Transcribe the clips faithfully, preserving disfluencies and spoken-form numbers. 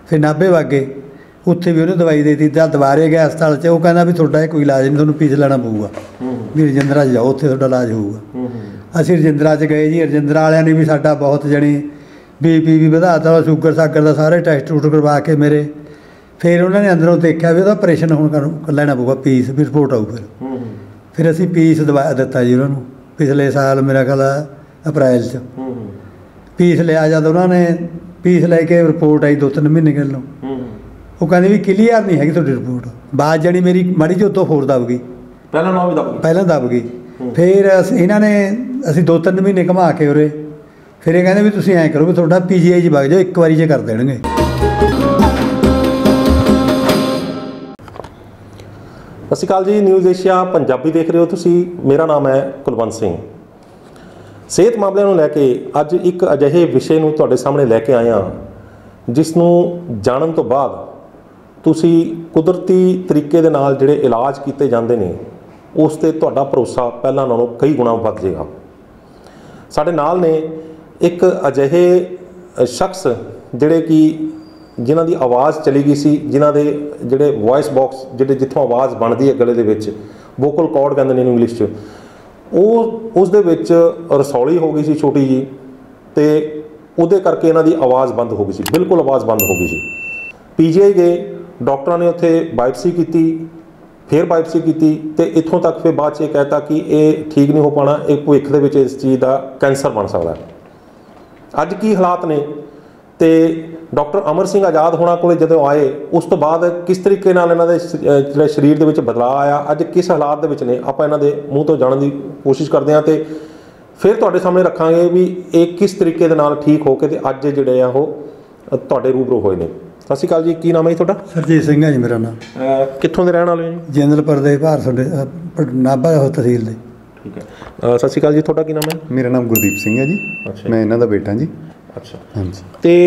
फिर नाभे वग गए, उत्थे भी उन्हें दवाई देती। जब दुबारे गया हस्पताल च, वो कहना भी तुहाडा कोई इलाज नहीं, तुहानूं फीस लैना पऊगा, भी रजिंदरा च जाओ, उत्थे तुहाडा इलाज होऊगा। असीं रजिंदरा च गए जी, रजिंदरा वालिਆਂ ने भी साडा बहुत जणी बी पी भी वधाता, शूगर सागर का सारे टैसट टूस्ट करवा के मेरे। फिर उन्होंने अंदरों देखा भी ਉਹਦਾ ਆਪਰੇਸ਼ਨ ਹੁਣ ਕਰ ਲੈਣਾ ਪਊਗਾ, पीस भी रिपोर्ट आऊ। फिर फिर ਅਸੀਂ पीस दवा ਦਿੱਤਾ जी ਉਹਨਾਂ ਨੂੰ, पिछले साल मेरा ख्याल अप्रैल च पीस लिया। जब उन्होंने पीस लैके रिपोर्ट आई दो तीन महीने गलों, वो कहते भी क्लीयर नहीं हैगी तुहाडी रिपोर्ट। बात जणी मेरी माड़ी जी उत्तों होर दब गई, पहला दब गई। फिर इन्हों ने असीं दो तीन महीने घुमा के उरे, फिर ये कहते भी तुसीं ऐं करो भी तुहाडा पी जी आई च वग जाओ, एक बारी च कर देणगे। सत श्री अकाल जी, न्यूज़ एशिया पंजाबी देख रहे हो तुसी। मेरा नाम है कुलवंत सिंह। सेहत मामलों को लैके अज एक अजिहे विषय नूं तुहाडे सामने लैके आए हाँ, जिसनूं जानन तो बाद तुसी कुदरती तरीके दे नाल जिहड़े इलाज कीते जांदे ने उस ते तुहाडा भरोसा पहलां नालों कई गुणा वध जाएगा। साडे नाल ने एक अजिहे शख्स जिहड़े कि जिन्हां दी आवाज़ चली गई सी, जिन्हां दे जिहड़े वॉइस बॉक्स जिहड़े जित्थों आवाज़ बनदी है गले दे विच, वोकल कॉर्ड कहंदे ने इंग्लिश च, ਉਹ ਉਸ ਦੇ ਵਿੱਚ रसौली हो गई सी छोटी जी, तो ਉਹਦੇ करके इन्हां दी आवाज़ बंद हो गई सी, बिल्कुल आवाज़ बंद हो गई सी। पी जी आई गए, डॉक्टरां ने उत्थे बायोप्सी की, फिर बायोप्सी की, तो इत्थों तक फिर बाद च कहता कि ये ठीक नहीं हो पाना, ये भविख दे विच इस चीज़ का कैंसर बन सकता है। अज की हालात ने, तो डॉक्टर अमर सिंह आज़ाद होना को जो आए उस तो बाद किस तरीके नाल इन्हां दे जिहड़े शरीर दे विच बदलाव आया, अज किस हालात दे विच ने, आपां इन्हां दे मूँह तो जानने की कोशिश करते हैं, तो फिर तुहाडे सामने रखांगे भी ये किस तरीके दे नाल ठीक हो के अज जिहड़े आ ओह तुहाडे रूबरू होए ने। सत श्री अकाल जी, की नाम है जी तुहाडा? सरजीत सिंह है जी मेरा नाम। कित्थों दे रहण वाले जी? जिंदलपुर दे भार नाभा तहसील दे। ठीक है। सत श्री अकाल जी, तुहाडा की नाम है? मेरा नाम गुरदीप सिंह है जी। अच्छा, मैं इन्हां दा बेटा जी। अच्छा हाँ जी।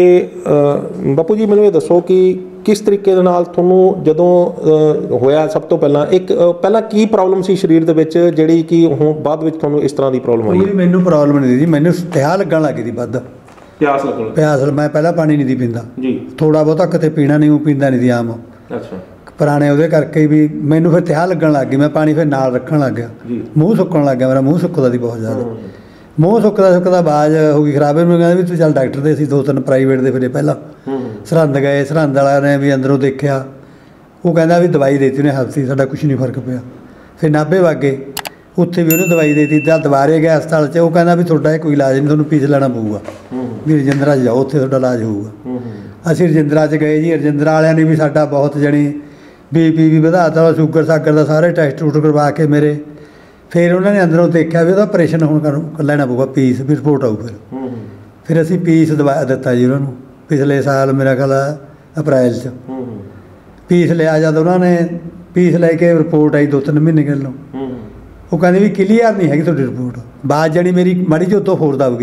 तो बापू जी मैनूं ये दसो कि किस तरीके दे नाल तुहानूं जदों होया, सब तो पहला एक पहला की प्रॉब्लम सी शरीर दे विच जिहड़ी कि हुण बाद विच तुहानूं इस तरह की प्रॉब्लम आई? मैनूं प्रॉब्लम नहीं जी, मैनूं प्यास लगन लग गई, वध प्यास लगन प्यास मैं पहला पानी नहीं दी पींदा जी, थोड़ा बहुता किते पीना नहीं, पींदा नहीं दी आम। अच्छा, पुराने ਉਹਦੇ ਕਰਕੇ भी मैनूं फिर ਤਿਆਹ लगन लग गई, मैं पानी फिर नाल रखण लग गया, मूँह सुक्कण लग गया, मेरा मूँह सुक्कदा सी बहुत ज़्यादा। मूँह सुक्कदा सुक्कदा आवाज़ हो गई खराब, मैं कहंदा भी तूं चल डॉक्टर दे, असीं दो तीन प्राइवेट दे फिरे पहला, सरहंद गए, सरहंद वालिਆਂ ने भी अंदरों देखिया, वो कहंदा भी दवाई देती उन्हें हफ्ते, साडा कुछ नहीं फर्क पिया। फिर नाभे वग गए, उत्थे भी उन्हें दवाई देती। जब दुबारे गया हस्पताल च, वो कहंदा भी तुहाडा कोई इलाज नहीं, तुहानूं फीस लैना पऊगा, भी रजिंदरा च जाओ, उत्थे तुहाडा इलाज होऊगा। असीं रजिंदरा च गए जी, रजिंदरा वालिਆਂ ने भी साडा बहुत जणी बी पी भी वधाता, शूगर सागर का सारे टैसट टूस्ट करवा के मेरे। फिर उन्होंने अंदरों देखा भी ਉਹਦਾ ਆਪਰੇਸ਼ਨ ਹੁਣ ਕਰ ਲੈਣਾ ਪਊਗਾ, पीस भी रिपोर्ट आऊ। फिर फिर ਅਸੀਂ पीस दवा ਦਿੱਤਾ जी ਉਹਨਾਂ ਨੂੰ, पिछले साल मेरा ख्याल अप्रैल च पीस लिया। जब उन्होंने पीस लैके रिपोर्ट आई दो तीन महीने गलों, वो कहते भी क्लीयर नहीं हैगी तुहाडी रिपोर्ट। बात जणी मेरी माड़ी जी उत्तों होर दब गई,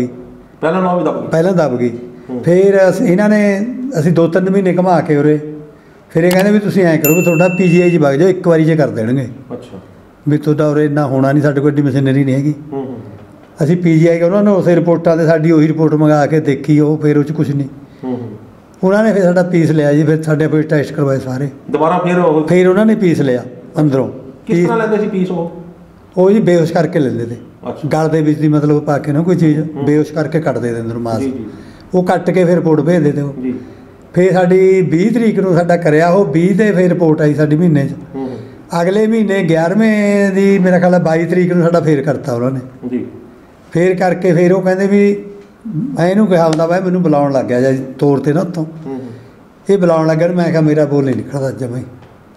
पहला दब गई। फिर इन्हों ने असीं दो तीन महीने घुमा के उरे, फिर ये कहते भी तुसीं ऐं करो भी तुहाडा पी जी आई च वग जाओ, एक बारी च कर देणगे। अच्छा, भी तुहाडा उरे इन्ना होना नहीं, साडे कोल एड्डी मशीनरी नहीं हैगी। असीं पी जी आई उन्होंने उस रिपोर्टां ते साडी उही रिपोर्ट मंगा के देखी, वो फिर उस कुछ नहीं। उन्होंने फिर साडा पीस लिया जी, फिर साडे फिर टैसट करवाए सारे दोबारा, फिर फिर उन्होंने पीस लिया अंदरों। किस तरह लैंदे सी पीस? वो जी बेहोश करके लैंदे ते, गल दे विच दी मतलब पा के ना कोई चीज़ बेहोश करके कट्टदे ते अंदरों मास, वो कट्ट के फिर रिपोर्ट भेजदे ते वो। फिर साडी बीस तरीक नूं साडा करिया, वो बीस ते फिर रिपोर्ट आई साडी महीने च। अगले महीने ग्यारहवें दी मेरा ख्याल बाई तरीक नूं साडा फिर करता उन्होंने। फिर करके फिर वो कहंदे भी मैं इहनूं कहा हुंदा वा, मैनूं बुलाउण लग गया जी तौर ते ना उत्थों, ये बुलाउण लग गया। मैं कहा मेरा बोल नहीं निकलदा जमां ही,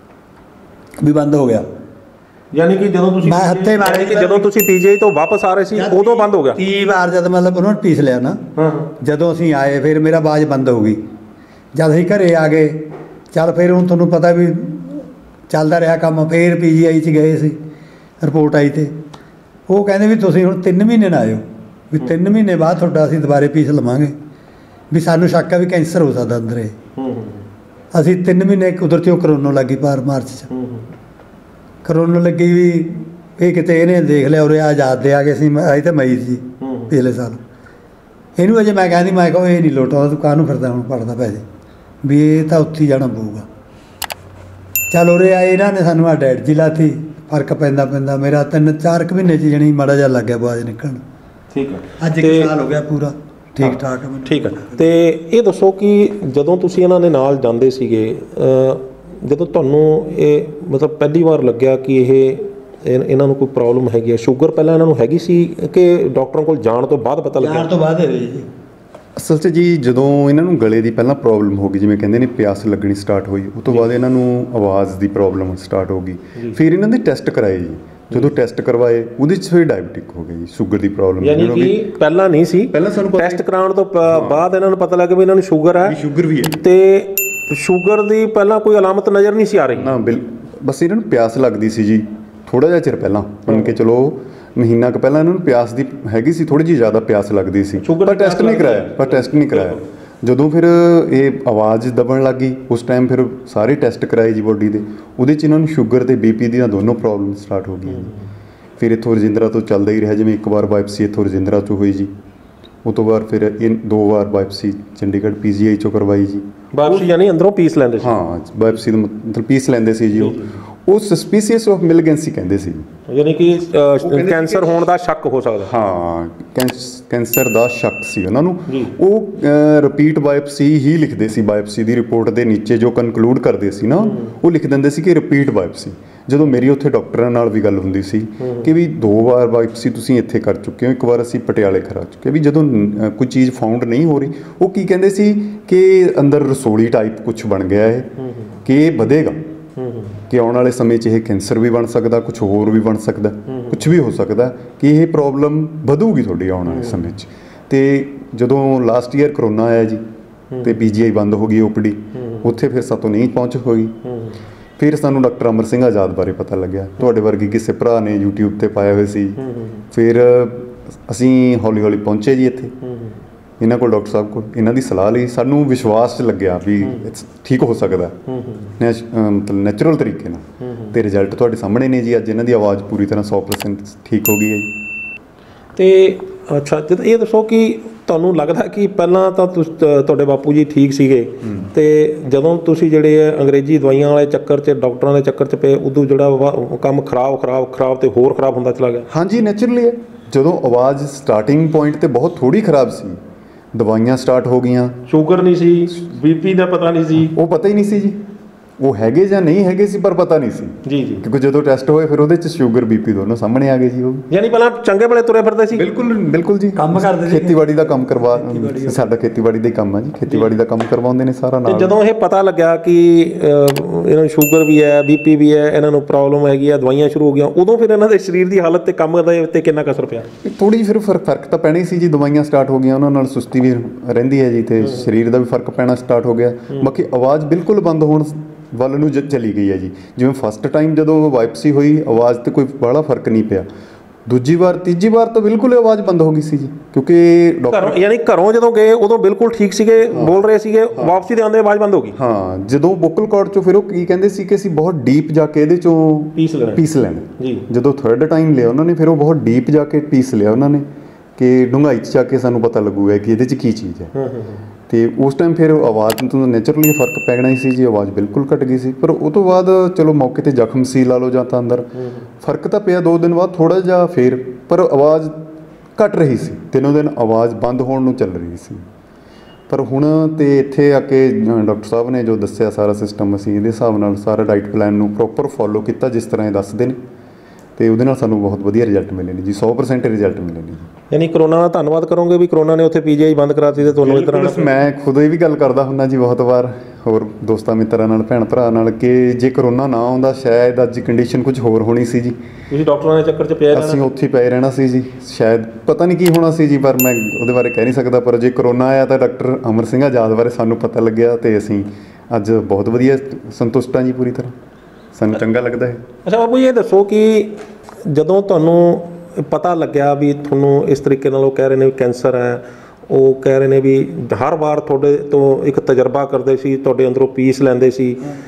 भी बंद हो गया। यानी कि जदों तुसीं मैं हत्थे मारे कि जदों तुसीं पीजीआई तो वापस आ रहे सी उदों बंद हो गया। तीन बार जद मतलब उन्होंने पीस लिया ना, जदों असीं आए फिर मेरा आवाज़ बंद हो गई। जद असीं घरे आ गए, चल फिर हुण तुहानूं पता भी चलदा रहा काम। फिर पी जी आई च गए सी, रिपोर्ट आई तो वो कहते भी तुसीं हुण तीन महीने ना आयो, भी तीन महीने बाद तुहाडा असीं दुबारे पीस लवांगे, भी सानूं शक है भी कैंसर हो सकदा अंदर। असीं तीन महीने कुदरती करोना लगी पार मार्च च, करोना लगी भी ये किते इहने देख लिया उरे आजाद दे आ गए सी, अजे तो मई सी पिछले साल। इनू अजे मैं कहती मैं कहो ये नहीं लोटा, तू काहनूं फिरदा हुण पढ़दा पै जे, ਵੀ ਇਹ ਤਾਂ ਉੱਥੇ ਹੀ ਜਾਣਾ ਪਊਗਾ। ਚੱਲ ਉਰੇ ਆਏ ਇਹਨਾਂ ਨੇ ਸਾਨੂੰ ਆ ਡੈਡ ਜੀ ਲਾਤੀ, ਫਰਕ ਪੈਂਦਾ ਪੈਂਦਾ ਮੇਰਾ ਤਿੰਨ ਚਾਰ ਕੁ ਮਹੀਨੇ 'ਚ ਜਣੀ ਮਾੜਾ ਜਿਹਾ ਲੱਗ ਗਿਆ ਆਵਾਜ਼ ਨਿਕਲਣ। ਠੀਕ ਹੈ, ਅੱਜ ਇੱਕ ਸਾਲ ਹੋ ਗਿਆ ਪੂਰਾ ਠੀਕ ਠਾਕ। ਠੀਕ ਹੈ, ਤੇ ਇਹ ਦੱਸੋ ਕਿ ਜਦੋਂ ਤੁਸੀਂ ਇਹਨਾਂ ਦੇ ਨਾਲ ਜਾਂਦੇ ਸੀਗੇ, ਜਦੋਂ ਤੁਹਾਨੂੰ ਇਹ ਮਤਲਬ ਪਹਿਲੀ ਵਾਰ ਲੱਗਿਆ ਕਿ ਇਹ ਇਹਨਾਂ ਨੂੰ ਕੋਈ ਪ੍ਰੋਬਲਮ ਹੈਗੀ ਹੈ, ਸ਼ੂਗਰ ਪਹਿਲਾਂ ਇਹਨਾਂ ਨੂੰ ਹੈਗੀ ਸੀ ਕਿ ਡਾਕਟਰਾਂ ਕੋਲ ਜਾਣ ਤੋਂ ਬਾਅਦ ਪਤਾ ਲੱਗਿਆ? ਜਾਣ ਤੋਂ ਬਾਅਦ ਹੈ ਜੀ। ਅਸਲ 'ਚ ਜੀ ਜਦੋਂ ਇਹਨਾਂ ਨੂੰ ਗਲੇ ਦੀ ਪਹਿਲਾਂ ਪ੍ਰੋਬਲਮ ਹੋ ਗਈ, ਜਿਵੇਂ ਕਹਿੰਦੇ ਨੇ ਪਿਆਸ ਲੱਗਣੀ ਸਟਾਰਟ ਹੋਈ, ਉਸ ਤੋਂ ਬਾਅਦ ਇਹਨਾਂ ਨੂੰ ਆਵਾਜ਼ ਦੀ ਪ੍ਰੋਬਲਮ ਸਟਾਰਟ ਹੋ ਗਈ। ਫਿਰ ਇਹਨਾਂ ਦੇ ਟੈਸਟ ਕਰਾਏ ਜੀ, ਜਦੋਂ ਟੈਸਟ ਕਰਵਾਏ ਉਹਦੇ 'ਚ ਫਿਰ ਡਾਇਬਟਿਕ ਹੋ ਗਈ ਜੀ, ਸ਼ੂਗਰ ਦੀ ਪ੍ਰੋਬਲਮ। ਯਾਨੀ ਕਿ ਪਹਿਲਾਂ ਨਹੀਂ ਸੀ, ਪਹਿਲਾਂ ਸਾਨੂੰ ਟੈਸਟ ਕਰਾਉਣ ਤੋਂ ਬਾਅਦ ਇਹਨਾਂ ਨੂੰ ਪਤਾ ਲੱਗਾ ਵੀ ਇਹਨਾਂ ਨੂੰ ਸ਼ੂਗਰ ਹੈ। ਸ਼ੂਗਰ ਵੀ ਹੈ, ਤੇ ਸ਼ੂਗਰ ਦੀ ਪਹਿਲਾਂ ਕੋਈ ਅਲਾਮਤ ਨਜ਼ਰ ਨਹੀਂ ਸੀ ਆ ਰਹੀ ਨਾ? ਬਿਲ ਬਸ ਇਹਨਾਂ ਨੂੰ ਪਿਆਸ ਲੱਗਦੀ ਸੀ ਜੀ ਥੋੜ੍ਹਾ ਜਿਹਾ ਚਿਰ ਪਹਿਲਾਂ, ਮੰਨ ਕੇ ਚਲੋ ਮਹੀਨਾ ਕੁ ਪਹਿਲਾਂ ਇਹਨਾਂ ਨੂੰ ਪਿਆਸ ਦੀ ਹੈਗੀ ਸੀ, ਥੋੜ੍ਹੀ ਜਿਹੀ ਜ਼ਿਆਦਾ ਪਿਆਸ ਲੱਗਦੀ ਸੀ, ਪਰ ਟੈਸਟ ਨਹੀਂ ਕਰਾਇਆ ਪਰ ਟੈਸਟ ਨਹੀਂ ਕਰਾਇਆ ਜਦੋਂ ਫਿਰ ਇਹ ਆਵਾਜ਼ ਦਬਣ ਲੱਗ ਗਈ ਉਸ ਟਾਈਮ ਫਿਰ ਸਾਰੇ ਟੈਸਟ ਕਰਾਏ ਜੀ ਬੋਡੀ ਦੇ, ਉਹਦੇ 'ਚ ਇਹਨਾਂ ਨੂੰ ਸ਼ੂਗਰ ਤੇ ਬੀਪੀ ਦੀਆਂ ਦੋਨੋਂ ਪ੍ਰੋਬਲਮ ਸਟਾਰਟ ਹੋ ਗਈਆਂ। ਫਿਰ ਇੱਥੋਂ ਰਜਿੰਦਰਾ ਤੋਂ ਚੱਲਦਾ ਹੀ ਰਿਹਾ, ਜਿਵੇਂ ਇੱਕ ਵਾਰ ਬਾਇਪਸੀ ਇੱਥੋਂ ਰਜਿੰਦਰਾ 'ਚੋਂ ਹੋਈ ਜੀ, ਉਹ ਤੋਂ ਬਾਅਦ ਫਿਰ ਇਹ ਦੋ ਵਾਰ ਬਾਇਪਸੀ ਚੰਡੀਗੜ੍ਹ ਪੀ ਜੀ ਆਈ 'ਚੋਂ ਕਰਵਾਈ ਜੀ। ਬਾਇਪਸੀ ਯਾਨੀ ਅੰਦਰੋਂ ਪੀਸ ਲੈਂਦੇ ਸੀ? ਹਾਂ, ਬਾਇਪਸੀ ਦਾ ਮਤਲਬ ਪੀਸ ਲੈਂਦੇ ਸੀ ਜੀ। ਉਹ ਉਹ ਸਸਪੀਸੀਅਸ ਆਫ ਮਿਲਗੈਂਸੀ ਕਹਿੰਦੇ ਸੀ, ਯਾਨੀ ਕਿ ਕੈਂਸਰ ਹੋਣ ਦਾ ਸ਼ੱਕ ਹੋ ਸਕਦਾ। ਹਾਂ, ਕੈਂਸਰ ਦਾ ਸ਼ੱਕ ਸੀ ਉਹਨਾਂ ਨੂੰ। ਉਹ ਰਿਪੀਟ ਬਾਇਪਸੀ ਹੀ ਲਿਖਦੇ ਸੀ, ਬਾਇਪਸੀ ਦੀ ਰਿਪੋਰਟ ਦੇ ਨੀਚੇ ਜੋ ਕਨਕਲੂਡ ਕਰਦੇ ਸੀ ਨਾ, ਉਹ ਲਿਖ ਦਿੰਦੇ ਸੀ ਕਿ ਰਿਪੀਟ ਬਾਇਪਸੀ। ਜਦੋਂ ਮੇਰੀ ਉੱਥੇ ਡਾਕਟਰਾਂ ਨਾਲ ਵੀ ਗੱਲ ਹੁੰਦੀ ਸੀ ਕਿ ਵੀ ਦੋ ਵਾਰ ਬਾਇਪਸੀ ਤੁਸੀਂ ਇੱਥੇ ਕਰ ਚੁੱਕੇ ਹੋ, ਇੱਕ ਵਾਰ ਅਸੀਂ ਪਟਿਆਲੇ ਕਰਾ ਚੁੱਕੇ, ਵੀ ਜਦੋਂ ਕੋਈ ਚੀਜ਼ ਫਾਊਂਡ ਨਹੀਂ ਹੋ ਰਹੀ, ਉਹ ਕੀ ਕਹਿੰਦੇ ਸੀ ਕਿ ਅੰਦਰ ਰਸੋਲੀ ਟਾਈਪ ਕੁਝ ਬਣ ਗਿਆ ਹੈ, ਕਿ ਇਹ ਵਧੇਗਾ, ਕਿ ਆਉਣ ਵਾਲੇ ਸਮੇਂ 'ਚ ਇਹ ਕੈਂਸਰ ਵੀ ਬਣ ਸਕਦਾ, ਕੁਝ ਹੋਰ ਵੀ ਬਣ ਸਕਦਾ, ਕੁਝ ਵੀ ਹੋ ਸਕਦਾ, ਕਿ ਇਹ ਪ੍ਰੋਬਲਮ ਵਧੂਗੀ ਤੁਹਾਡੀ ਆਉਣ ਵਾਲੇ ਸਮੇਂ 'ਚ। ਅਤੇ ਜਦੋਂ ਲਾਸਟ ਈਅਰ ਕਰੋਨਾ ਆਇਆ ਜੀ ਅਤੇ ਪੀ ਜੀ ਆਈ ਬੰਦ ਹੋ ਗਈ, ਓ ਪੀ ਡੀ ਉੱਥੇ ਫਿਰ ਸਾਤੋਂ ਨਹੀਂ ਪਹੁੰਚ ਹੋਈ। ਫਿਰ ਸਾਨੂੰ ਡਾਕਟਰ ਅਮਰ ਸਿੰਘ ਆਜ਼ਾਦ ਬਾਰੇ ਪਤਾ ਲੱਗਿਆ, ਤੁਹਾਡੇ ਵਰਗੇ ਕਿਸੇ ਭਰਾ ਨੇ ਯੂਟਿਊਬ 'ਤੇ ਪਾਇਆ ਹੋਇਆ ਸੀ। ਫਿਰ ਅਸੀਂ ਹੌਲੀ ਹੌਲੀ ਪਹੁੰਚੇ ਜੀ ਇੱਥੇ ਇਹਨਾਂ ਕੋਲ, ਡਾਕਟਰ ਸਾਹਿਬ ਕੋਲ, ਇਹਨਾਂ ਦੀ ਸਲਾਹ ਲਈ। ਸਾਨੂੰ ਵਿਸ਼ਵਾਸ 'ਚ ਲੱਗਿਆ ਵੀ ਠੀਕ ਹੋ ਸਕਦਾ ਮਤਲਬ ਨੈਚੁਰਲ ਤਰੀਕੇ ਨਾਲ, ਅਤੇ ਰਿਜ਼ਲਟ ਤੁਹਾਡੇ ਸਾਹਮਣੇ ਨੇ ਜੀ। ਅੱਜ ਇਹਨਾਂ ਦੀ ਆਵਾਜ਼ ਪੂਰੀ ਤਰ੍ਹਾਂ ਸੌ ਪਰਸੈਂਟ ਠੀਕ ਹੋ ਗਈ ਹੈ ਜੀ। ਅਤੇ ਅੱਛਾ, ਜਦੋਂ ਇਹ ਦੱਸੋ ਕਿ ਤੁਹਾਨੂੰ ਲੱਗਦਾ ਕਿ ਪਹਿਲਾਂ ਤਾਂ ਤੁਸ ਤੁਹਾਡੇ ਬਾਪੂ ਜੀ ਠੀਕ ਸੀਗੇ, ਅਤੇ ਜਦੋਂ ਤੁਸੀਂ ਜਿਹੜੇ ਹੈ ਅੰਗਰੇਜ਼ੀ ਦਵਾਈਆਂ ਵਾਲੇ ਚੱਕਰ 'ਚ, ਡਾਕਟਰਾਂ ਦੇ ਚੱਕਰ 'ਚ ਪਏ, ਉਦੋਂ ਜਿਹੜਾ ਵਾ ਕੰਮ ਖਰਾਬ ਖਰਾਬ ਖਰਾਬ ਅਤੇ ਹੋਰ ਖਰਾਬ ਹੁੰਦਾ ਚਲਾ ਗਿਆ? ਹਾਂਜੀ, ਨੈਚੁਰਲੀ ਹੈ। ਜਦੋਂ ਆਵਾਜ਼ ਸਟਾਰਟਿੰਗ ਪੁਆਇੰਟ 'ਤੇ ਬਹੁਤ ਥੋੜ੍ਹੀ ਖਰਾਬ ਸੀ, ਦਵਾਈਆਂ ਸਟਾਰਟ ਹੋ ਗਈਆਂ, ਸ਼ੂਗਰ ਨਹੀਂ ਸੀ, ਬੀ ਪੀ ਦਾ ਪਤਾ ਨਹੀਂ ਸੀ, ਉਹ ਪਤਾ ਹੀ ਨਹੀਂ ਸੀ ਜੀ, ਉਹ ਹੈਗੇ ਜਾਂ ਨਹੀਂ ਹੈਗੇ ਸੀ ਪਰ ਪਤਾ ਨਹੀਂ ਸੀ ਜੀ ਜੀ ਕਿਉਂਕਿ ਜਦੋਂ ਟੈਸਟ ਹੋਏ ਫਿਰ ਉਹਦੇ 'ਚ ਸ਼ੂਗਰ ਬੀ ਪੀ ਦੋਨੋਂ ਸਾਹਮਣੇ ਆ ਗਏ ਜੀ। ਉਹ ਯਾਨੀ ਪਹਿਲਾਂ ਚੰਗੇ ਭਲੇ ਤੁਰੇ ਫਿਰਦੇ ਸੀ? ਬਿਲਕੁਲ ਬਿਲਕੁਲ ਜੀ, ਕੰਮ ਕਰਦੇ ਸੀ, ਖੇਤੀਬਾੜੀ ਦਾ ਕੰਮ ਕਰਵਾ, ਸਾਡਾ ਖੇਤੀਬਾੜੀ ਦਾ ਹੀ ਕੰਮ ਆ ਜੀ, ਖੇਤੀਬਾੜੀ ਦਾ ਕੰਮ ਕਰਵਾਉਂਦੇ ਨੇ ਸਾਰਾ ਨਾਲ। ਜਦੋਂ ਇਹ ਪਤਾ ਲੱਗਿਆ ਕਿ ਇਹਨਾਂ ਨੂੰ ਸ਼ੂਗਰ ਵੀ ਹੈ, ਬੀ ਪੀ ਵੀ ਹੈ, ਇਹਨਾਂ ਨੂੰ ਪ੍ਰੋਬਲਮ ਹੈਗੀ ਆ, ਦਵਾਈਆਂ ਸ਼ੁਰੂ ਹੋ ਗਈਆਂ, ਉਦੋਂ ਫਿਰ ਇਹਨਾਂ ਦੇ ਸਰੀਰ ਦੀ ਹਾਲਤ ਤੇ ਕੰਮ ਦੇ ਉੱਤੇ ਕਿੰਨਾ ਕੁ ਅਸਰ ਪਿਆ? ਥੋੜ੍ਹੀ ਫਿਰ ਫਰਕ ਤਾਂ ਪੈਣਾ ਹੀ ਸੀ ਜੀ, ਦਵਾਈਆਂ ਸਟਾਰਟ ਹੋ ਗਈਆਂ, ਉਹਨਾਂ ਨਾਲ ਸੁਸਤੀ ਵੀ ਰਹਿੰਦੀ ਹੈ ਜੀ, ਅਤੇ ਸਰੀਰ ਦਾ ਵੀ ਫਰਕ ਪੈਣਾ ਸਟਾਰਟ ਹੋ ਗਿਆ। ਬਾਕੀ ਆਵਾਜ਼ ਬਿਲਕੁਲ ਬੰਦ ਹੋਣ ਵੱਲ ਨੂੰ ਜ ਚਲੀ ਗਈ ਹੈ ਜੀ। ਜਿਵੇਂ ਫਸਟ ਟਾਈਮ ਜਦੋਂ ਵਾਇਪਸੀ ਹੋਈ, ਆਵਾਜ਼ 'ਤੇ ਕੋਈ ਬੜਾ ਫਰਕ ਨਹੀਂ ਪਿਆ। ਦੂਜੀ ਵਾਰ ਤੀਜੀ ਵਾਰ ਤਾਂ ਬਿਲਕੁਲ ਆਵਾਜ਼ ਬੰਦ ਹੋ ਗਈ ਸੀ ਜੀ, ਕਿਉਂਕਿ ਡਾਕਟਰ ਯਾਨੀ ਘਰੋਂ ਜਦੋਂ ਗਏ ਉਦੋਂ ਬਿਲਕੁਲ ਠੀਕ ਸੀਗੇ, ਬੋਲ ਰਹੇ ਸੀਗੇ, ਵਾਪਸੀ ਦੇ ਆਉਂਦੇ ਆਵਾਜ਼ ਬੰਦ ਹੋ ਗਈ? ਹਾਂ, ਜਦੋਂ ਵੋਕਲ ਕਾਰਡ 'ਚੋਂ ਫਿਰ ਉਹ ਕੀ ਕਹਿੰਦੇ ਸੀ ਕਿ ਅਸੀਂ ਬਹੁਤ ਡੀਪ ਜਾ ਕੇ ਇਹਦੇ 'ਚੋਂ ਪੀਸ ਲੈਣਾ ਪੀਸ ਲੈਣਾ ਜੀ। ਜਦੋਂ ਥਰਡ ਟਾਈਮ ਲਿਆ ਉਹਨਾਂ ਨੇ, ਫਿਰ ਉਹ ਬਹੁਤ ਡੀਪ ਜਾ ਕੇ ਪੀਸ ਲਿਆ ਉਹਨਾਂ ਨੇ, ਕਿ ਡੂੰਘਾਈ 'ਚ ਜਾ ਕੇ ਸਾਨੂੰ ਪਤਾ ਲੱਗੂਗਾ ਕਿ ਇਹਦੇ 'ਚ ਕੀ ਚੀਜ਼ ਹੈ। ਅਤੇ ਉਸ ਟਾਈਮ ਫਿਰ ਆਵਾਜ਼ ਤੋਂ ਨੈਚੁਰਲੀ ਫਰਕ ਪੈਣਾ ਹੀ ਸੀ ਜੀ, ਆਵਾਜ਼ ਬਿਲਕੁਲ ਘਟ ਗਈ ਸੀ। ਪਰ ਉਹ ਤੋਂ ਬਾਅਦ ਚਲੋ ਮੌਕੇ 'ਤੇ ਜ਼ਖਮ ਸੀ ਲਾ ਲਓ ਜਾਂ ਤਾਂ ਅੰਦਰ, ਫਰਕ ਤਾਂ ਪਿਆ ਦੋ ਦਿਨ ਬਾਅਦ ਥੋੜ੍ਹਾ ਜਿਹਾ ਫਿਰ, ਪਰ ਆਵਾਜ਼ ਘਟ ਰਹੀ ਸੀ, ਦਿਨੋਂ ਦਿਨ ਆਵਾਜ਼ ਬੰਦ ਹੋਣ ਨੂੰ ਚੱਲ ਰਹੀ ਸੀ। ਪਰ ਹੁਣ ਤੇ ਇੱਥੇ ਆ ਕੇ ਡਾਕਟਰ ਸਾਹਿਬ ਨੇ ਜੋ ਦੱਸਿਆ ਸਾਰਾ ਸਿਸਟਮ, ਅਸੀਂ ਇਹਦੇ ਹਿਸਾਬ ਨਾਲ ਸਾਰਾ ਡਾਈਟ ਪਲਾਨ ਨੂੰ ਪ੍ਰੋਪਰ ਫੋਲੋ ਕੀਤਾ ਜਿਸ ਤਰ੍ਹਾਂ ਇਹ ਦੱਸਦੇ ਨੇ, ਅਤੇ ਉਹਦੇ ਨਾਲ ਸਾਨੂੰ ਬਹੁਤ ਵਧੀਆ ਰਿਜ਼ਲਟ ਮਿਲੇ ਨੇ ਜੀ, ਸੌ ਪਰਸੈਂਟ ਰਿਜ਼ਲਟ ਮਿਲੇ ਨੇ ਜੀ। ਯਾਨੀ ਕਰੋਨਾ ਦਾ ਧੰਨਵਾਦ ਕਰੋਗੇ ਵੀ ਕਰੋਨਾ ਨੇ ਉੱਥੇ ਪੀ ਜੀ ਆਈ ਬੰਦ ਕਰਾਤੀ ਅਤੇ ਤੁਹਾਨੂੰ ਇੱਧਰ ਆਉਣਾ? ਮੈਂ ਖੁਦ ਇਹ ਵੀ ਗੱਲ ਕਰਦਾ ਹੁੰਦਾ ਜੀ ਬਹੁਤ ਵਾਰ ਹੋਰ ਦੋਸਤਾਂ ਮਿੱਤਰਾਂ ਨਾਲ, ਭੈਣ ਭਰਾ ਨਾਲ, ਕਿ ਜੇ ਕਰੋਨਾ ਨਾ ਆਉਂਦਾ ਸ਼ਾਇਦ ਅੱਜ ਕੰਡੀਸ਼ਨ ਕੁਝ ਹੋਰ ਹੋਣੀ ਸੀ ਜੀ। ਤੁਸੀਂ ਡਾਕਟਰਾਂ ਦੇ ਚੱਕਰ 'ਚ ਪਏ ਰਹਿਣਾ? ਅਸੀਂ ਉੱਥੇ ਪਏ ਰਹਿਣਾ ਸੀ ਜੀ, ਸ਼ਾਇਦ ਪਤਾ ਨਹੀਂ ਕੀ ਹੋਣਾ ਸੀ ਜੀ, ਪਰ ਮੈਂ ਉਹਦੇ ਬਾਰੇ ਕਹਿ ਨਹੀਂ ਸਕਦਾ। ਪਰ ਜੇ ਕਰੋਨਾ ਆਇਆ ਤਾਂ ਡਾਕਟਰ ਅਮਰ ਸਿੰਘ ਆਜ਼ਾਦ ਬਾਰੇ ਸਾਨੂੰ ਪਤਾ ਲੱਗਿਆ, ਅਤੇ ਅਸੀਂ ਅੱਜ ਬਹੁਤ ਵਧੀਆ ਸੰਤੁਸ਼ਟ ਹਾਂ ਜੀ, ਪੂਰੀ ਤਰ੍ਹਾਂ ਸਾਨੂੰ ਚੰਗਾ ਲੱਗਦਾ ਹੈ। ਅੱਛਾ ਬਾਬੂ ਜੀ, ਇਹ ਦੱਸੋ ਕਿ ਜਦੋਂ ਤੁਹਾਨੂੰ ਪਤਾ ਲੱਗਿਆ ਵੀ ਤੁਹਾਨੂੰ ਇਸ ਤਰੀਕੇ ਨਾਲ, ਉਹ ਕਹਿ ਰਹੇ ਨੇ ਵੀ ਕੈਂਸਰ ਹੈ, ਉਹ ਕਹਿ ਰਹੇ ਨੇ ਵੀ ਹਰ ਵਾਰ ਤੁਹਾਡੇ ਤੋਂ ਇੱਕ ਤਜਰਬਾ ਕਰਦੇ ਸੀ, ਤੁਹਾਡੇ ਅੰਦਰੋਂ ਪੀਸ ਲੈਂਦੇ ਸੀ,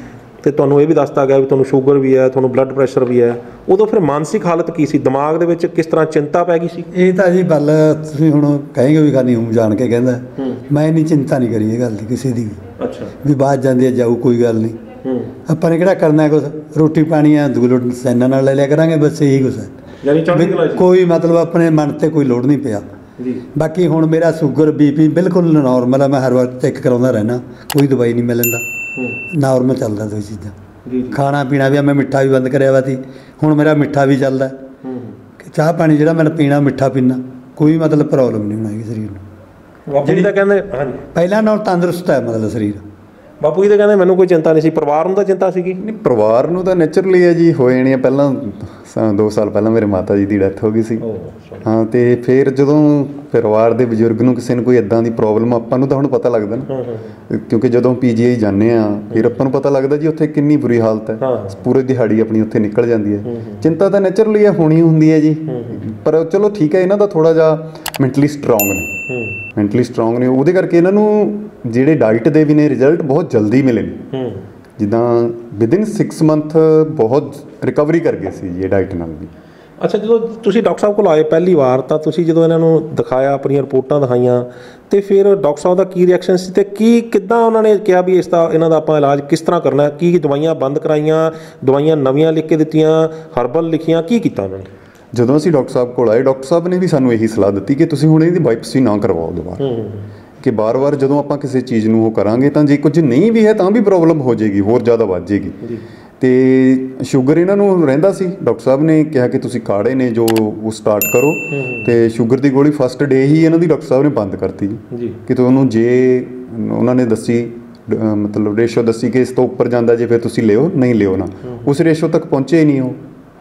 ਤੇ ਤੁਹਾਨੂੰ ਇਹ ਵੀ ਦੱਸਤਾ ਗਿਆ ਵੀ ਤੁਹਾਨੂੰ ਸ਼ੂਗਰ ਵੀ ਹੈ, ਤੁਹਾਨੂੰ ਬਲੱਡ ਪ੍ਰੈਸ਼ਰ ਵੀ ਹੈ, ਉਦੋਂ ਫਿਰ ਮਾਨਸਿਕ ਹਾਲਤ ਕੀ ਸੀ, ਦਿਮਾਗ ਦੇ ਵਿੱਚ ਕਿਸ ਤਰ੍ਹਾਂ ਚਿੰਤਾ ਪੈ ਗਈ ਸੀ? ਇਹ ਤਾਂ ਜੀ ਗੱਲ ਤੁਸੀਂ ਹੁਣ ਕਹੇਂਗੇ ਵੀ ਖਾਨੀ ਹੂੰ ਜਾਣ ਕੇ ਕਹਿੰਦਾ, ਮੈਂ ਇੰਨੀ ਚਿੰਤਾ ਨਹੀਂ ਕਰੀ ਇਹ ਗੱਲ ਦੀ ਕਿਸੇ ਦੀ ਵੀ। ਅੱਛਾ। ਵੀ ਬਾਅਦ ਜਾਂਦੀ ਹੈ ਜਾਊ ਕੋਈ ਗੱਲ ਨਹੀਂ, ਆਪਾਂ ਨੇ ਕਿਹੜਾ ਕਰਨਾ ਕੁਛ, ਰੋਟੀ ਪਾਣੀ ਆ ਦੂਲੋ ਸੈਨਾ ਨਾਲ ਲੈ ਲਿਆ ਕਰਾਂਗੇ, ਬਸ ਇਹੀ ਕੁਛ ਹੈ। ਯਾਨੀ ਚੜ੍ਹਦੀ ਕਲਾ ਸੀ। ਕੋਈ ਮਤਲਬ ਆਪਣੇ ਮਨ ਤੇ ਕੋਈ ਲੋੜ ਨਹੀਂ ਪਿਆ ਜੀ। ਬਾਕੀ ਹੁਣ ਮੇਰਾ ਸ਼ੂਗਰ ਬੀਪੀ ਬਿਲਕੁਲ ਨੋਰਮਲ ਹੈ, ਮੈਂ ਹਰ ਵਾਰ ਚੈੱਕ ਕਰਾਉਂਦਾ ਰਹਿਣਾ, ਕੋਈ ਦਵਾਈ ਨਹੀਂ ਮਿਲਦਾ, ਨੋਰਮਲ ਚੱਲਦਾ ਦੋ ਚੀਜ਼ਾਂ। ਖਾਣਾ ਪੀਣਾ ਵੀ ਮੈਂ ਮਿੱਠਾ ਵੀ ਬੰਦ ਕਰਿਆ ਵਾ ਸੀ, ਹੁਣ ਮੇਰਾ ਮਿੱਠਾ ਵੀ ਚੱਲਦਾ, ਚਾਹ ਪਾਣੀ ਜਿਹੜਾ ਮੈਂ ਪੀਣਾ ਮਿੱਠਾ ਪੀਣਾ, ਕੋਈ ਮਤਲਬ ਪ੍ਰੋਬਲਮ ਨਹੀਂ ਹੋਣੀ ਸਰੀਰ ਨੂੰ। ਬਾਪੂ ਜੀ ਤਾਂ ਕਹਿੰਦੇ ਹਾਂਜੀ ਪਹਿਲਾਂ ਨਾਲ ਤੰਦਰੁਸਤ ਹੈ ਮਤਲਬ ਸਰੀਰ। ਬਾਪੂ ਜੀ ਤਾਂ ਕਹਿੰਦੇ ਮੈਨੂੰ ਕੋਈ ਚਿੰਤਾ ਨਹੀਂ ਸੀ, ਪਰਿਵਾਰ ਨੂੰ ਤਾਂ ਚਿੰਤਾ ਸੀਗੀ? ਨਹੀਂ, ਪਰਿਵਾਰ ਨੂੰ ਤਾਂ ਨੈਚੁਰਲੀ ਹੈ ਜੀ, ਹੋ ਜਾਣੀ ਹੈ। ਪਹਿਲਾਂ ਦੋ ਸਾਲ ਪਹਿਲਾਂ ਮੇਰੇ ਮਾਤਾ ਜੀ ਦੀ ਡੈਥ ਹੋ ਗਈ ਸੀ। ਹਾਂ, ਅਤੇ ਫਿਰ ਜਦੋਂ ਪਰਿਵਾਰ ਦੇ ਬਜ਼ੁਰਗ ਨੂੰ ਕਿਸੇ ਨੂੰ ਕੋਈ ਇੱਦਾਂ ਦੀ ਪ੍ਰੋਬਲਮ, ਆਪਾਂ ਨੂੰ ਤਾਂ ਹੁਣ ਪਤਾ ਲੱਗਦਾ ਨਾ, ਕਿਉਂਕਿ ਜਦੋਂ ਪੀ ਜੀ ਆਈ ਜਾਂਦੇ ਹਾਂ ਫਿਰ ਆਪਾਂ ਨੂੰ ਪਤਾ ਲੱਗਦਾ ਜੀ ਉੱਥੇ ਕਿੰਨੀ ਬੁਰੀ ਹਾਲਤ ਹੈ, ਪੂਰੀ ਦਿਹਾੜੀ ਆਪਣੀ ਉੱਥੇ ਨਿਕਲ ਜਾਂਦੀ ਹੈ। ਚਿੰਤਾ ਤਾਂ ਨੈਚੁਰਲੀ ਹੈ, ਹੋਣੀ ਹੁੰਦੀ ਹੈ ਜੀ, ਪਰ ਚਲੋ ਠੀਕ ਹੈ, ਇਹਨਾਂ ਦਾ ਥੋੜ੍ਹਾ ਜਿਹਾ ਮੈਂਟਲੀ ਸਟਰੋਂਗ ਨੇ, ਮੈਂਟਲੀ ਸਟਰੋਂਗ ਨੇ, ਉਹਦੇ ਕਰਕੇ ਇਹਨਾਂ ਨੂੰ ਜਿਹੜੇ ਡਾਈਟ ਦੇ ਵੀ ਨੇ ਰਿਜ਼ਲਟ ਬਹੁਤ ਜਲਦੀ ਮਿਲੇ ਨੇ। ਜਿੱਦਾਂ ਵਿਦਿਨ ਸਿਕਸ ਮੰਥ ਬਹੁਤ ਰਿਕਵਰੀ ਕਰ ਗਏ ਸੀ ਜੀ ਇਹ ਡਾਈਟ ਨਾਲ ਵੀ। ਅੱਛਾ, ਜਦੋਂ ਤੁਸੀਂ ਡਾਕਟਰ ਸਾਹਿਬ ਕੋਲ ਆਏ ਪਹਿਲੀ ਵਾਰ, ਤਾਂ ਤੁਸੀਂ ਜਦੋਂ ਇਹਨਾਂ ਨੂੰ ਦਿਖਾਇਆ, ਆਪਣੀਆਂ ਰਿਪੋਰਟਾਂ ਦਿਖਾਈਆਂ, ਤੇ ਫਿਰ ਡਾਕਟਰ ਸਾਹਿਬ ਦਾ ਕੀ ਰਿਐਕਸ਼ਨ ਸੀ, ਤੇ ਕੀ ਕਿੱਦਾਂ ਉਹਨਾਂ ਨੇ ਕਿਹਾ ਵੀ ਇਸ ਦਾ ਇਹਨਾਂ ਦਾ ਆਪਾਂ ਇਲਾਜ ਕਿਸ ਤਰ੍ਹਾਂ ਕਰਨਾ? ਕੀ ਦਵਾਈਆਂ ਬੰਦ ਕਰਾਈਆਂ, ਦਵਾਈਆਂ ਨਵੀਆਂ ਲਿਖ ਕੇ ਦਿੱਤੀਆਂ, ਹਰਬਲ ਲਿਖੀਆਂ, ਕੀ ਕੀਤਾ ਉਹਨਾਂ ਨੇ? ਜਦੋਂ ਅਸੀਂ ਡਾਕਟਰ ਸਾਹਿਬ ਕੋਲ ਆਏ, ਡਾਕਟਰ ਸਾਹਿਬ ਨੇ ਵੀ ਸਾਨੂੰ ਇਹੀ ਸਲਾਹ ਦਿੱਤੀ ਕਿ ਤੁਸੀਂ ਹੁਣ ਇਹਦੀ ਬਾਇਪਸੀ ਨਾ ਕਰਵਾਓ ਦੁਬਾਰਾ, ਕਿ ਬਾਰ-ਬਾਰ ਜਦੋਂ ਆਪਾਂ ਕਿਸੇ ਚੀਜ਼ ਨੂੰ ਉਹ ਕਰਾਂਗੇ ਤਾਂ ਜੇ ਕੁਝ ਨਹੀਂ ਵੀ ਹੈ ਤਾਂ ਵੀ ਪ੍ਰੋਬਲਮ ਹੋ ਜਾਏਗੀ, ਹੋਰ ਜ਼ਿਆਦਾ ਵੱਧ ਜਾਏਗੀ। ਅਤੇ ਸ਼ੂਗਰ ਇਹਨਾਂ ਨੂੰ ਰਹਿੰਦਾ ਸੀ, ਡਾਕਟਰ ਸਾਹਿਬ ਨੇ ਕਿਹਾ ਕਿ ਤੁਸੀਂ ਕਾੜੇ ਨੇ ਜੋ ਉਹ ਸਟਾਰਟ ਕਰੋ, ਅਤੇ ਸ਼ੂਗਰ ਦੀ ਗੋਲੀ ਫਸਟ ਡੇ ਹੀ ਇਹਨਾਂ ਦੀ ਡਾਕਟਰ ਸਾਹਿਬ ਨੇ ਬੰਦ ਕਰਤੀ ਜੀ, ਕਿ ਤੁਹਾਨੂੰ ਜੇ ਉਹਨਾਂ ਨੇ ਦੱਸੀ ਮਤਲਬ ਰੇਸ਼ੋ ਦੱਸੀ ਕਿ ਇਸ ਤੋਂ ਉੱਪਰ ਜਾਂਦਾ ਜੇ ਫਿਰ ਤੁਸੀਂ ਲਿਓ, ਨਹੀਂ ਲਿਓ ਨਾ, ਉਸ ਰੇਸ਼ੋ ਤੱਕ ਪਹੁੰਚੇ ਹੀ ਨਹੀਂ ਉਹ।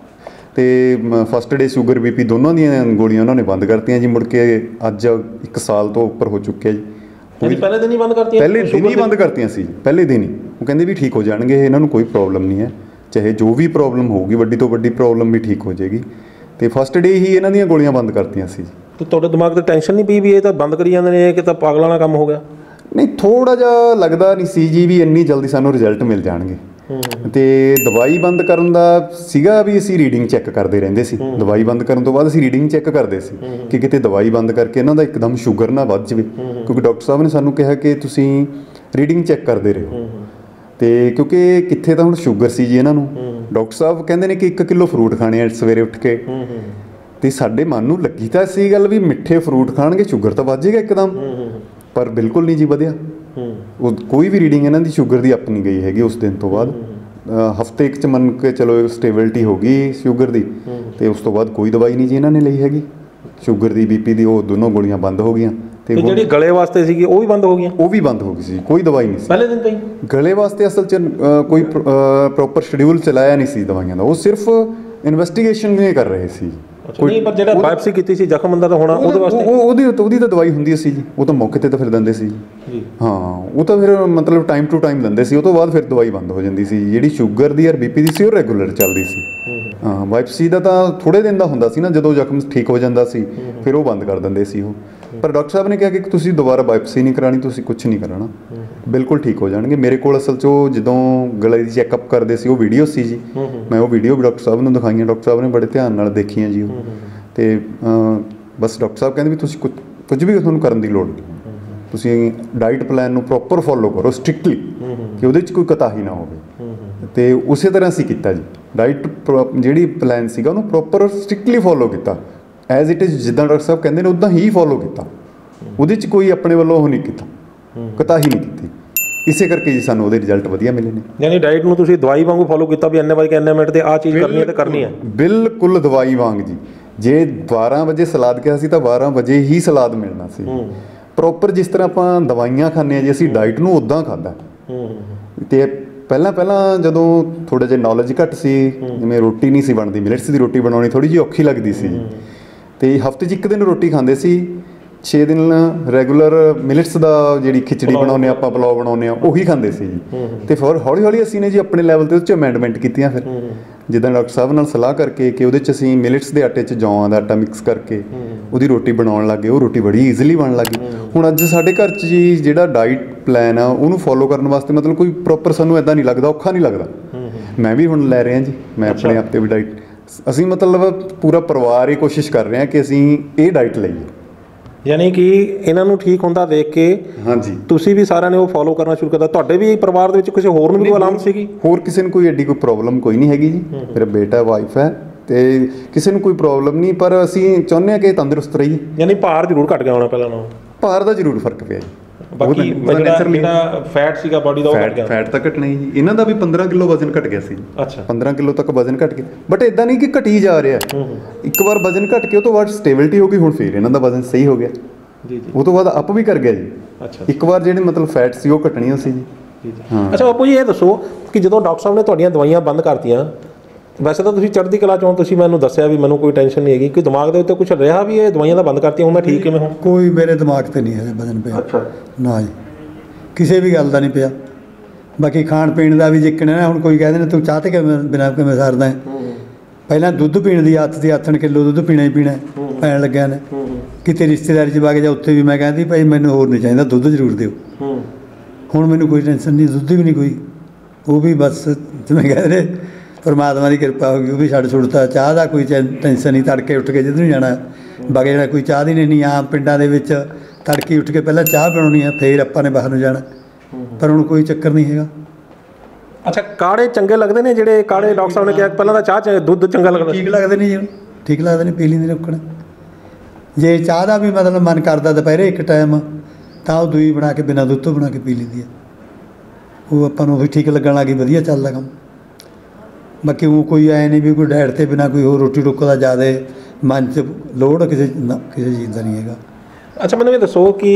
ਅਤੇ first day sugar B P ਦੋਨਾਂ ਦੀਆਂ ਗੋਲੀਆਂ ਉਹਨਾਂ ਨੇ ਬੰਦ ਕਰਤੀਆਂ ਜੀ। ਮੁੜ ਕੇ ਅੱਜ ਇੱਕ ਸਾਲ ਤੋਂ ਉੱਪਰ ਹੋ ਚੁੱਕਿਆ ਜੀ। ਪਹਿਲੇ ਦਿਨ ਹੀ ਬੰਦ ਕਰਤੀਆਂ? ਪਹਿਲੇ ਦਿਨ ਹੀ ਬੰਦ ਕਰਤੀਆਂ ਸੀ, ਪਹਿਲੇ ਦਿਨ ਹੀ। ਉਹ ਕਹਿੰਦੇ ਵੀ ਠੀਕ ਹੋ ਜਾਣਗੇ, ਇਹਨਾਂ ਨੂੰ ਕੋਈ ਪ੍ਰੋਬਲਮ ਨਹੀਂ ਹੈ, ਚਾਹੇ ਜੋ ਵੀ ਪ੍ਰੋਬਲਮ ਹੋਊਗੀ, ਵੱਡੀ ਤੋਂ ਵੱਡੀ ਪ੍ਰੋਬਲਮ ਵੀ ਠੀਕ ਹੋ ਜਾਏਗੀ। ਅਤੇ ਫਸਟ ਡੇ ਹੀ ਇਹਨਾਂ ਦੀਆਂ ਗੋਲੀਆਂ ਬੰਦ ਕਰਤੀਆਂ ਸੀ। ਅਤੇ ਤੁਹਾਡੇ ਦਿਮਾਗ 'ਤੇ ਟੈਨਸ਼ਨ ਨਹੀਂ ਪਈ ਵੀ ਇਹ ਤਾਂ ਬੰਦ ਕਰੀ ਜਾਂਦੇ ਨੇ, ਇਹ ਕਿ ਤਾਂ ਪਾਗਲਾਂ ਵਾਲਾ ਕੰਮ ਹੋ ਗਿਆ? ਨਹੀਂ, ਥੋੜ੍ਹਾ ਜਿਹਾ ਲੱਗਦਾ ਨਹੀਂ ਸੀ ਜੀ ਵੀ ਇੰਨੀ ਜਲਦੀ ਸਾਨੂੰ ਰਿਜ਼ਲਟ ਮਿਲ ਜਾਣਗੇ। ਅਤੇ ਦਵਾਈ ਬੰਦ ਕਰਨ ਦਾ ਸੀਗਾ ਵੀ ਅਸੀਂ ਰੀਡਿੰਗ ਚੈੱਕ ਕਰਦੇ ਰਹਿੰਦੇ ਸੀ। ਦਵਾਈ ਬੰਦ ਕਰਨ ਤੋਂ ਬਾਅਦ ਅਸੀਂ ਰੀਡਿੰਗ ਚੈੱਕ ਕਰਦੇ ਸੀ ਕਿ ਕਿਤੇ ਦਵਾਈ ਬੰਦ ਕਰਕੇ ਇਹਨਾਂ ਦਾ ਇੱਕਦਮ ਸ਼ੂਗਰ ਨਾ ਵੱਧ ਜਾਵੇ, ਕਿਉਂਕਿ ਡਾਕਟਰ ਸਾਹਿਬ ਨੇ ਸਾਨੂੰ ਕਿਹਾ ਕਿ ਤੁਸੀਂ ਰੀਡਿੰਗ ਚੈੱਕ ਕਰਦੇ ਰਹੋ। ਅਤੇ ਕਿਉਂਕਿ ਕਿੱਥੇ ਤਾਂ ਹੁਣ ਸ਼ੂਗਰ ਸੀ ਜੀ ਇਹਨਾਂ ਨੂੰ, ਡਾਕਟਰ ਸਾਹਿਬ ਕਹਿੰਦੇ ਨੇ ਕਿ ਇੱਕ ਕਿਲੋ ਫਰੂਟ ਖਾਣੇ ਆ ਸਵੇਰੇ ਉੱਠ ਕੇ, ਅਤੇ ਸਾਡੇ ਮਨ ਨੂੰ ਲੱਗੀ ਤਾਂ ਸੀ ਗੱਲ ਵੀ ਮਿੱਠੇ ਫਰੂਟ ਖਾਣਗੇ ਸ਼ੂਗਰ ਤਾਂ ਵੱਧ ਜਾਏਗਾ ਇੱਕਦਮ, ਪਰ ਬਿਲਕੁਲ ਨਹੀਂ ਜੀ ਵਧਿਆ। ਉਹ ਕੋਈ ਵੀ ਰੀਡਿੰਗ ਇਹਨਾਂ ਦੀ ਸ਼ੂਗਰ ਦੀ ਅਪ ਨਹੀਂ ਗਈ ਹੈਗੀ ਉਸ ਦਿਨ ਤੋਂ ਬਾਅਦ। ਹਫ਼ਤੇ ਇੱਕ 'ਚ ਮੰਨ ਕੇ ਚਲੋ ਸਟੇਬਿਲਿਟੀ ਹੋ ਗਈ ਸ਼ੂਗਰ ਦੀ, ਅਤੇ ਉਸ ਤੋਂ ਬਾਅਦ ਕੋਈ ਦਵਾਈ ਨਹੀਂ ਜੀ ਇਹਨਾਂ ਨੇ ਲਈ ਹੈਗੀ ਸ਼ੂਗਰ ਦੀ, ਬੀਪੀ ਦੀ, ਉਹ ਦੋਨੋਂ ਗੋਲੀਆਂ ਬੰਦ ਹੋ ਗਈਆਂ। ਅਤੇ ਜਿਹੜੀ ਗਲੇ ਵਾਸਤੇ ਸੀਗੀ ਉਹ ਵੀ ਬੰਦ ਹੋ ਗਈਆਂ? ਉਹ ਵੀ ਬੰਦ ਹੋ ਗਈ ਸੀ, ਕੋਈ ਦਵਾਈ ਨਹੀਂ ਸੀ ਪਹਿਲੇ ਦਿਨ ਤੋਂ ਹੀ। ਗਲੇ ਵਾਸਤੇ ਅਸਲ 'ਚ ਕੋਈ ਪ੍ਰੋਪਰ ਸ਼ਡਿਊਲ ਚਲਾਇਆ ਨਹੀਂ ਸੀ ਦਵਾਈਆਂ ਦਾ, ਉਹ ਸਿਰਫ ਇਨਵੈਸਟੀਗੇਸ਼ਨ ਵੀ ਕਰ ਰਹੇ ਸੀ। ਨਹੀਂ, ਪਰ ਜਿਹੜਾ ਬਾਇਪਸੀ ਕੀਤੀ ਸੀ ਜ਼ਖਮ ਅੰਦਰ ਦਾ ਹੋਣਾ, ਉਹਦੇ ਵਾਸਤੇ ਉਹਦੀ ਉਹਦੀ ਤਾਂ ਦਵਾਈ ਹੁੰਦੀ ਸੀ ਜੀ, ਉਹ ਤਾਂ ਮੌਕੇ 'ਤੇ ਤਾਂ ਫਿਰ ਦਿੰਦੇ ਸੀ ਜੀ। ਹਾਂ, ਉਹ ਤਾਂ ਫਿਰ ਮਤਲਬ ਟਾਈਮ ਟੂ ਟਾਈਮ ਦਿੰਦੇ ਸੀ, ਉਹ ਤੋਂ ਬਾਅਦ ਫਿਰ ਦਵਾਈ ਬੰਦ ਹੋ ਜਾਂਦੀ ਸੀ। ਜਿਹੜੀ ਸ਼ੂਗਰ ਦੀ ਔਰ ਬੀਪੀ ਦੀ ਸੀ ਉਹ ਰੈਗੂਲਰ ਚੱਲਦੀ ਸੀ। ਹਾਂ, ਬਾਇਪਸੀ ਦਾ ਤਾਂ ਥੋੜ੍ਹੇ ਦਿਨ ਦਾ ਹੁੰਦਾ ਸੀ ਨਾ, ਜਦੋਂ ਜ਼ਖਮ ਠੀਕ ਹੋ ਜਾਂਦਾ ਸੀ ਫਿਰ ਉਹ ਬੰਦ ਕਰ ਦਿੰਦੇ ਸੀ ਉਹ। ਪਰ ਡਾਕਟਰ ਸਾਹਿਬ ਨੇ ਕਿਹਾ ਕਿ ਤੁਸੀਂ ਦੁਬਾਰਾ ਬਾਇਪਸੀ ਨਹੀਂ ਕਰਾਉਣੀ, ਤੁਸੀਂ ਕੁਛ ਨਹੀਂ ਕਰਾਉਣਾ, ਬਿਲਕੁਲ ਠੀਕ ਹੋ ਜਾਣਗੇ। ਮੇਰੇ ਕੋਲ ਅਸਲ 'ਚ ਉਹ ਜਦੋਂ ਗਲੇ ਦੀ ਚੈੱਕਅਪ ਕਰਦੇ ਸੀ ਉਹ ਵੀਡੀਓ ਸੀ ਜੀ, ਮੈਂ ਉਹ ਵੀਡੀਓ ਵੀ ਡਾਕਟਰ ਸਾਹਿਬ ਨੂੰ ਦਿਖਾਈਆਂ, ਡਾਕਟਰ ਸਾਹਿਬ ਨੇ ਬੜੇ ਧਿਆਨ ਨਾਲ ਦੇਖੀਆਂ ਜੀ ਉਹ। ਅਤੇ ਬਸ ਡਾਕਟਰ ਸਾਹਿਬ ਕਹਿੰਦੇ ਵੀ ਤੁਸੀਂ ਕੁਝ ਕੁਝ ਵੀ ਤੁਹਾਨੂੰ ਕਰਨ ਦੀ ਲੋੜ ਨਹੀਂ, ਤੁਸੀਂ ਡਾਈਟ ਪਲਾਨ ਨੂੰ ਪ੍ਰੋਪਰ ਫੋਲੋ ਕਰੋ ਸਟ੍ਰਿਕਟਲੀ, ਕਿ ਉਹਦੇ 'ਚ ਕੋਈ ਕੁਤਾਹੀ ਨਾ ਹੋਵੇ। ਅਤੇ ਉਸੇ ਤਰ੍ਹਾਂ ਅਸੀਂ ਕੀਤਾ ਜੀ, ਡਾਈਟ ਜਿਹੜੀ ਪਲਾਨ ਸੀਗਾ ਉਹਨੂੰ ਪ੍ਰੋਪਰ ਸਟ੍ਰਿਕਟਲੀ ਫੋਲੋ ਕੀਤਾ, ਐਜ਼ ਇਟ ਇਜ਼ ਜਿੱਦਾਂ ਡਾਕਟਰ ਸਾਹਿਬ ਕਹਿੰਦੇ ਨੇ ਉੱਦਾਂ ਹੀ ਫੋਲੋ ਕੀਤਾ, ਉਹਦੇ 'ਚ ਕੋਈ ਆਪਣੇ ਵੱਲੋਂ ਉਹ ਨਹੀਂ ਕੀਤਾ, ਕੁਤਾਹੀ ਨਹੀਂ ਕੀਤੀ। ਇਸੇ ਕਰਕੇ ਜੀ ਸਾਨੂੰ ਉਹਦੇ ਰਿਜ਼ਲਟ ਵਧੀਆ ਮਿਲੇ ਨੇ। ਯਾਨੀ ਡਾਈਟ ਨੂੰ ਤੁਸੀਂ ਦਵਾਈ ਵਾਂਗੂ ਫੋਲੋ ਕੀਤਾ ਵੀ ਇੰਨੇ ਵਜੇ ਇੰਨੇ ਮਿੰਟ ਤੇ ਆਹ ਚੀਜ਼ ਕਰਨੀ ਹੈ ਤੇ ਕਰਨੀ ਹੈ? ਬਿਲਕੁਲ ਦਵਾਈ ਵਾਂਗ ਜੀ। ਜੇ ਬਾਰਾਂ ਵਜੇ ਸਲਾਦ ਕਿਹਾ ਸੀ ਤਾਂ ਬਾਰਾਂ ਵਜੇ ਹੀ ਸਲਾਦ ਮਿਲਣਾ ਸੀ ਪ੍ਰੋਪਰ, ਜਿਸ ਤਰ੍ਹਾਂ ਆਪਾਂ ਦਵਾਈਆਂ ਖਾਂਦੇ ਹਾਂ ਜੀ, ਅਸੀਂ ਡਾਈਟ ਨੂੰ ਉੱਦਾਂ ਖਾਧਾ। ਅਤੇ ਪਹਿਲਾਂ ਪਹਿਲਾਂ ਜਦੋਂ ਥੋੜ੍ਹਾ ਜਿਹਾ ਨੌਲੇਜ ਘੱਟ ਸੀ, ਜਿਵੇਂ ਰੋਟੀ ਨਹੀਂ ਸੀ ਬਣਦੀ, ਮਿਲਟਸ ਦੀ ਰੋਟੀ ਬਣਾਉਣੀ ਥੋੜ੍ਹੀ ਜਿਹੀ ਔਖੀ ਲੱਗਦੀ ਸੀ, ਅਤੇ ਹਫ਼ਤੇ 'ਚ ਇੱਕ ਦਿਨ ਰੋਟੀ ਖਾਂਦੇ ਸੀ। ਛੇ ਦਿਨ ਰੈਗੂਲਰ ਮਿਲਟਸ ਦਾ ਜਿਹੜੀ ਖਿਚੜੀ ਬਣਾਉਂਦੇ ਆਪਾਂ, ਪਲਾਓ ਬਣਾਉਂਦੇ ਆ, ਉਹੀ ਖਾਂਦੇ ਸੀ ਜੀ। ਤੇ ਫਿਰ ਹੌਲੀ ਹੌਲੀ ਅਸੀਂ ਨੇ ਜੀ ਆਪਣੇ ਲੈਵਲ 'ਤੇ ਉਹ 'ਚ ਅਮੈਂਡਮੈਂਟ ਕੀਤੀਆਂ। ਫਿਰ ਜਿੱਦਾਂ ਡਾਕਟਰ ਸਾਹਿਬ ਨਾਲ ਸਲਾਹ ਕਰਕੇ ਕਿ ਉਹਦੇ 'ਚ ਅਸੀਂ ਮਿਲਟਸ ਦੇ ਆਟੇ 'ਚ ਜੌਆਂ ਦਾ ਆਟਾ ਮਿਕਸ ਕਰਕੇ ਉਹਦੀ ਰੋਟੀ ਬਣਾਉਣ ਲੱਗੇ। ਉਹ ਰੋਟੀ ਬੜੀ ਈਜ਼ੀਲੀ ਬਣ ਲੱਗੀ। ਹੁਣ ਅੱਜ ਸਾਡੇ ਘਰ 'ਚ ਜੀ ਜਿਹੜਾ ਡਾਈਟ ਪਲਾਨ ਆ ਉਹਨੂੰ ਫੋਲੋ ਕਰਨ ਵਾਸਤੇ ਮਤਲਬ ਕੋਈ ਪ੍ਰੋਪਰ ਸਾਨੂੰ ਇੱਦਾਂ ਨਹੀਂ ਲੱਗਦਾ, ਔਖਾ ਨਹੀਂ ਲੱਗਦਾ। ਮੈਂ ਵੀ ਹੁਣ ਲੈ ਰਿਹਾ ਜੀ, ਮੈਂ ਆਪਣੇ ਆਪ 'ਤੇ ਵੀ ਡਾਈਟ, ਅਸੀਂ ਮਤਲਬ ਪੂਰਾ ਪਰਿਵਾਰ ਹੀ ਕੋਸ਼ਿਸ਼ ਕਰ ਰਹੇ ਹਾਂ ਕਿ ਅਸੀਂ ਇਹ ਡਾਈਟ ਲਈਏ। ਯਾਨੀ ਕਿ ਇਹਨਾਂ ਨੂੰ ਠੀਕ ਹੁੰਦਾ ਦੇਖ ਕੇ ਹਾਂਜੀ ਤੁਸੀਂ ਵੀ ਸਾਰਿਆਂ ਨੇ ਉਹ ਫੋਲੋ ਕਰਨਾ ਸ਼ੁਰੂ ਕਰਤਾ। ਤੁਹਾਡੇ ਵੀ ਪਰਿਵਾਰ ਦੇ ਵਿੱਚ ਕਿਸੇ ਹੋਰ ਨੂੰ ਵੀ ਕੋਈ ਅਲਾਮਤ ਸੀਗੀ? ਹੋਰ ਕਿਸੇ ਨੂੰ ਕੋਈ ਐਡੀ ਕੋਈ ਪ੍ਰੋਬਲਮ ਕੋਈ ਨਹੀਂ ਹੈਗੀ ਜੀ। ਮੇਰਾ ਬੇਟਾ, ਵਾਈਫ ਹੈ, ਤੇ ਕਿਸੇ ਨੂੰ ਕੋਈ ਪ੍ਰੋਬਲਮ ਨਹੀਂ, ਪਰ ਅਸੀਂ ਚਾਹੁੰਦੇ ਹਾਂ ਕਿ ਤੰਦਰੁਸਤ ਰਹੀਏ। ਯਾਨੀ ਭਾਰ ਜ਼ਰੂਰ ਘਟ ਗਿਆ ਹੋਣਾ ਪਹਿਲਾਂ ਨਾਲੋਂ? ਭਾਰ ਦਾ ਜ਼ਰੂਰ ਫਰਕ ਪਿਆ ਜੀ। ਬਾਕੀ ਜਿਹੜਾ ਫੈਟ ਸੀਗਾ ਬਾਡੀ ਦਾ ਉਹ ਘਟ ਗਿਆ? ਫੈਟ ਤਾਂ ਘਟਣਾ ਹੀ ਜੀ। ਇਹਨਾਂ ਦਾ ਵੀ ਪੰਦਰਾਂ ਕਿਲੋ ਵਜ਼ਨ ਘਟ ਗਿਆ ਸੀ। ਅੱਛਾ, ਪੰਦਰਾਂ ਕਿਲੋ ਤੱਕ ਵਜ਼ਨ ਘਟ ਗਿਆ, ਬਟ ਇਦਾਂ ਨਹੀਂ ਕਿ ਘਟੀ ਜਾ ਰਿਹਾ। ਇੱਕ ਵਾਰ ਵਜ਼ਨ ਘਟ ਕੇ ਉਹ ਤੋਂ ਬਾਅਦ ਸਟੇਬਿਲਿਟੀ ਹੋ ਗਈ, ਹੁਣ ਫਿਰ ਇਹਨਾਂ ਦਾ ਵਜ਼ਨ ਸਹੀ ਹੋ ਗਿਆ ਜੀ। ਉਹ ਤੋਂ ਬਾਅਦ ਅਪ ਵੀ ਕਰ ਗਿਆ ਜੀ। ਅੱਛਾ, ਇੱਕ ਵਾਰ ਜਿਹੜੇ ਮਤਲਬ ਫੈਟ ਸੀ ਉਹ ਘਟਣੀਆਂ ਸੀ ਜੀ। ਹਾਂ। ਅੱਛਾ ਬਾਪੂ ਜੀ, ਇਹ ਦੱਸੋ ਕਿ ਜਦੋਂ ਡਾਕਟਰ ਸਾਹਿਬ ਨੇ ਤੁਹਾਡੀਆਂ ਦਵਾਈਆਂ ਬੰਦ ਕਰਤੀਆਂ, ਵੈਸੇ ਤਾਂ ਤੁਸੀਂ ਚੜ੍ਹਦੀ ਕਲਾ ਚੋਂ, ਤੁਸੀਂ ਮੈਨੂੰ ਦੱਸਿਆ ਵੀ ਮੈਨੂੰ ਕੋਈ ਟੈਨਸ਼ਨ ਨਹੀਂ ਹੈਗੀ, ਕਿ ਦਿਮਾਗ ਦੇ ਉੱਤੇ ਕੁਝ ਰਿਹਾ ਵੀ ਇਹ ਦਵਾਈਆਂ ਦਾ ਬੰਦ ਕਰਤੀਆਂ ਹੁਣ ਮੈਂ ਠੀਕ ਕਿਵੇਂ ਹਾਂ? ਕੋਈ ਮੇਰੇ ਦਿਮਾਗ ਤੇ ਨਹੀਂ ਹੈ ਵਜ਼ਨ ਪਿਆ। ਅੱਛਾ, ਨਾ ਜੀ, ਕਿਸੇ ਵੀ ਗੱਲ ਦਾ ਨਹੀਂ ਪਿਆ। ਬਾਕੀ ਖਾਣ ਪੀਣ ਦਾ ਵੀ ਜਿੱਕਣ ਨਾ, ਹੁਣ ਕੋਈ ਕਹਿੰਦੇ ਨੇ ਤੂੰ ਚਾਹ ਤੇ ਕਿਵੇਂ ਬਿਨਾਂ ਕਿਵੇਂ ਸਰਦਾ ਹੈ। ਪਹਿਲਾਂ ਦੁੱਧ ਪੀਣ ਦੀ ਆਦਤ ਸੀ, ਆਥਣ ਕਿਲੋ ਦੁੱਧ ਪੀਣਾ ਹੀ ਪੀਣਾ ਪੈਣ ਲੱਗਿਆ ਨੇ। ਕਿਤੇ ਰਿਸ਼ਤੇਦਾਰੀ 'ਚ ਵਗ ਜਾ, ਉੱਥੇ ਵੀ ਮੈਂ ਕਹਿੰਦੀ ਭਾਈ ਮੈਨੂੰ ਹੋਰ ਨਹੀਂ ਚਾਹੀਦਾ, ਦੁੱਧ ਜ਼ਰੂਰ ਦਿਓ। ਹੁਣ ਮੈਨੂੰ ਕੋਈ ਟੈਨਸ਼ਨ ਨਹੀਂ, ਦੁੱਧ ਵੀ ਨਹੀਂ ਕੋਈ, ਉਹ ਵੀ ਬਸ ਜਿਵੇਂ ਕਹਿੰਦੇ ਨੇ ਪਰਮਾਤਮਾ ਦੀ ਕਿਰਪਾ ਹੋ ਗਈ, ਉਹ ਵੀ ਛੱਡ ਛੁੱਟਤਾ। ਚਾਹ ਦਾ ਕੋਈ ਟੈਨਸ਼ਨ ਨਹੀਂ, ਤੜਕੇ ਉੱਠ ਕੇ ਜਿੱਧਰ ਨੂੰ ਜਾਣਾ ਵਗ ਜਾਣਾ, ਕੋਈ ਚਾਹ ਦੀ ਨਹੀਂ। ਆਮ ਪਿੰਡਾਂ ਦੇ ਵਿੱਚ ਤੜਕੇ ਉੱਠ ਕੇ ਪਹਿਲਾਂ ਚਾਹ ਬਣਾਉਣੀ ਹੈ, ਫਿਰ ਆਪਾਂ ਨੇ ਬਾਹਰ ਨੂੰ ਜਾਣਾ, ਪਰ ਹੁਣ ਕੋਈ ਚੱਕਰ ਨਹੀਂ ਹੈਗਾ। ਅੱਛਾ, ਕਾੜੇ ਚੰਗੇ ਲੱਗਦੇ ਨੇ ਜਿਹੜੇ ਕਾੜੇ ਡਾਕਟਰ ਸਾਹਿਬ ਨੇ ਕਿਹਾ ਪਹਿਲਾਂ ਤਾਂ ਚਾਹ ਚ ਦੁੱਧ ਚੰਗਾ ਲੱਗਦਾ? ਠੀਕ ਲੱਗਦੇ ਨਹੀਂ ਜੀ, ਠੀਕ ਲੱਗਦੇ ਨਹੀਂ, ਪੀ ਲੈਂਦੇ ਨੇ ਰੁਕਣ। ਜੇ ਚਾਹ ਦਾ ਵੀ ਮਤਲਬ ਮਨ ਕਰਦਾ ਦੁਪਹਿਰੇ ਇੱਕ ਟਾਈਮ, ਤਾਂ ਉਹ ਦੂਈ ਬਣਾ ਕੇ ਬਿਨਾਂ ਦੁੱਧ ਤੋਂ ਬਣਾ ਕੇ ਪੀ ਲੈਂਦੀ ਹੈ। ਉਹ ਆਪਾਂ ਨੂੰ ਵੀ ਠੀਕ ਲੱਗਣ ਲੱਗੀ, ਵਧੀਆ ਚੱਲਦਾ ਕੰਮ। ਬਾਕੀ ਉਹ ਕੋਈ ਐ ਨਹੀਂ ਵੀ ਕੋਈ ਡਾਇਟ ਤੇ ਬਿਨਾਂ ਕੋਈ ਹੋਰ ਰੋਟੀ ਟੁੱਕ ਦਾ ਜ਼ਿਆਦਾ ਮਨ 'ਚ ਲੋੜ ਕਿਸੇ ਕਿਸੇ ਚੀਜ਼ ਦਾ ਨਹੀਂ ਹੈਗਾ। ਅੱਛਾ, ਮੈਨੂੰ ਇਹ ਦੱਸੋ ਕਿ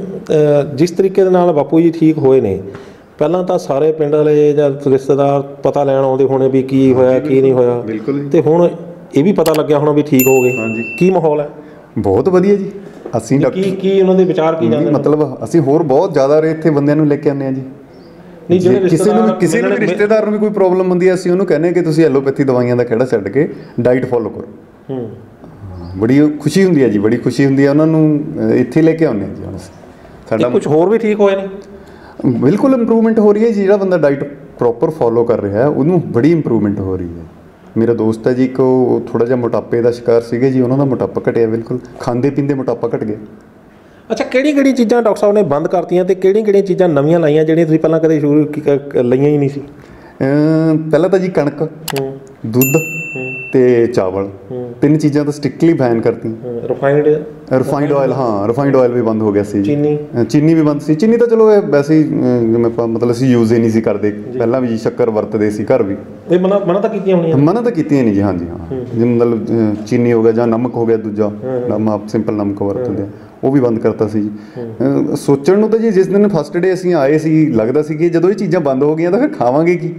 ਜਿਸ ਤਰੀਕੇ ਦੇ ਨਾਲ ਬਾਪੂ ਜੀ ਠੀਕ ਹੋਏ ਨੇ, ਪਹਿਲਾਂ ਤਾਂ ਸਾਰੇ ਪਿੰਡ ਵਾਲੇ ਜਾਂ ਰਿਸ਼ਤੇਦਾਰ ਪਤਾ ਲੈਣ ਆਉਂਦੇ ਹੋਣੇ ਵੀ ਕੀ ਹੋਇਆ ਕੀ ਨਹੀਂ ਹੋਇਆ, ਤੇ ਹੁਣ ਇਹ ਵੀ ਪਤਾ ਲੱਗਿਆ ਹੋਣਾ ਵੀ ਠੀਕ ਹੋ ਗਏ। ਹਾਂਜੀ, ਕੀ ਮਾਹੌਲ ਹੈ? ਬਹੁਤ ਵਧੀਆ ਜੀ। ਅਸੀਂ ਕੀ ਕੀ ਉਹਨਾਂ ਦੇ ਵਿਚਾਰ ਕੀ ਜਾਂਦੇ? ਮਤਲਬ ਅਸੀਂ ਹੋਰ ਬਹੁਤ ਜ਼ਿਆਦਾ ਇੱਥੇ ਬੰਦਿਆਂ ਨੂੰ ਲੈ ਕੇ ਆਉਂਦੇ ਹਾਂ ਜੀ। ਨਹੀਂ, ਜਿਹੜੇ ਕਿਸੇ ਨੂੰ ਕਿਸੇ ਨੂੰ ਰਿਸ਼ਤੇਦਾਰ ਨੂੰ ਵੀ ਕੋਈ ਪ੍ਰੋਬਲਮ ਹੁੰਦੀ ਹੈ, ਅਸੀਂ ਉਹਨੂੰ ਕਹਿੰਦੇ ਕਿ ਤੁਸੀਂ ਐਲੋਪੈਥੀ ਦਵਾਈਆਂ ਦਾ ਖਹਿੜਾ ਛੱਡ ਕੇ ਡਾਈਟ ਫੋਲੋ ਕਰੋ। ਹੂੰ, ਬੜੀ ਖੁਸ਼ੀ ਹੁੰਦੀ ਹੈ ਜੀ, ਬੜੀ ਖੁਸ਼ੀ ਹੁੰਦੀ ਹੈ। ਉਹਨਾਂ ਨੂੰ ਇੱਥੇ ਲੈ ਕੇ ਆਉਂਦੇ ਹਾਂ ਜੀ। ਹੁਣ ਸਾਡਾ ਕੁਝ ਹੋਰ ਵੀ ਠੀਕ ਹੋਏ ਨੇ? ਬਿਲਕੁਲ ਇੰਪਰੂਵਮੈਂਟ ਹੋ ਰਹੀ ਹੈ ਜੀ। ਜਿਹੜਾ ਬੰਦਾ ਡਾਈਟ ਪ੍ਰੋਪਰ ਫੋਲੋ ਕਰ ਰਿਹਾ ਉਹਨੂੰ ਬੜੀ ਇੰਪਰੂਵਮੈਂਟ ਹੋ ਰਹੀ ਹੈ। ਮੇਰਾ ਦੋਸਤ ਹੈ ਜੀ ਇੱਕ, ਉਹ ਥੋੜ੍ਹਾ ਜਿਹਾ ਮੋਟਾਪੇ ਦਾ ਸ਼ਿਕਾਰ ਸੀਗੇ ਜੀ, ਉਹਨਾਂ ਦਾ ਮੋਟਾਪਾ ਘਟਿਆ, ਬਿਲਕੁਲ ਖਾਂਦੇ ਪੀਂਦੇ ਮੋਟਾਪਾ ਘਟ ਗਿਆ। ਅੱਛਾ, ਕਿਹੜੀ ਕਿਹੜੀ ਚੀਜ਼ਾਂ ਡਾਕਟਰ ਸਾਹਿਬ ਨੇ ਬੰਦ ਕਰਤੀਆਂ ਤੇ ਕਿਹੜੀਆਂ ਕਿਹੜੀਆਂ ਚੀਜ਼ਾਂ ਨਵੀਆਂ ਲਾਈਆਂ ਜਿਹੜੀਆਂ ਤੁਸੀਂ ਪਹਿਲਾਂ ਕਦੇ ਸ਼ੁਰੂ ਲਈਆਂ ਹੀ ਨਹੀਂ ਸੀ? ਪਹਿਲਾਂ ਤਾਂ ਜੀ ਕਣਕ, ਦੁੱਧ ਤੇ ਚਾਵਲ, ਤਿੰਨ ਚੀਜ਼ਾਂ ਤਾਂ ਸਟ੍ਰਿਕਟਲੀ ਬੈਨ ਕਰਤੀਆਂ। ਰਿਫਾਈਨਡ ਰਿਫਾਈਨਡ ਆਇਲ, ਹਾਂ ਰਿਫਾਈਨਡ ਆਇਲ ਵੀ ਬੰਦ ਹੋ ਗਿਆ ਸੀ। ਚੀਨੀ ਚੀਨੀ ਵੀ ਬੰਦ ਸੀ। ਚੀਨੀ ਤਾਂ ਚਲੋ ਇਹ ਵੈਸੇ ਹੀ ਜਿਵੇਂ ਆਪਾਂ ਮਤਲਬ ਅਸੀਂ ਯੂਜ਼ ਹੀ ਨਹੀਂ ਸੀ ਕਰਦੇ, ਪਹਿਲਾਂ ਵੀ ਸ਼ੱਕਰ ਵਰਤਦੇ ਸੀ ਘਰ ਵੀ। ਇਹ ਮਨਾ ਮਨਾ ਤਾਂ ਕੀਤੀਆਂ ਹੋਣੀਆਂ? ਮਨਾ ਤਾਂ ਕੀਤੀਆਂ ਨਹੀਂ ਜੀ। ਹਾਂਜੀ ਹਾਂ, ਜਿਵੇਂ ਮਤਲਬ ਚੀਨੀ ਹੋ ਗਿਆ ਜਾਂ ਨਮਕ ਹੋ ਗਿਆ, ਦੂਜਾ ਨਮਕ ਸਿੰਪਲ ਨਮਕ ਵਰਤਦੇ ਆ, ਉਹ ਵੀ ਬੰਦ ਕਰਤਾ ਸੀ ਜੀ। ਸੋਚਣ ਨੂੰ ਤਾਂ ਜੀ ਜਿਸ ਦਿਨ ਫਸਟ ਡੇ ਅਸੀਂ ਆਏ ਸੀ ਲੱਗਦਾ ਸੀ ਕਿ ਜਦੋਂ ਇਹ ਚੀਜ਼ਾਂ ਬੰਦ ਹੋ ਗਈਆਂ ਤਾਂ ਫਿਰ ਖਾਵਾਂਗੇ ਕੀ।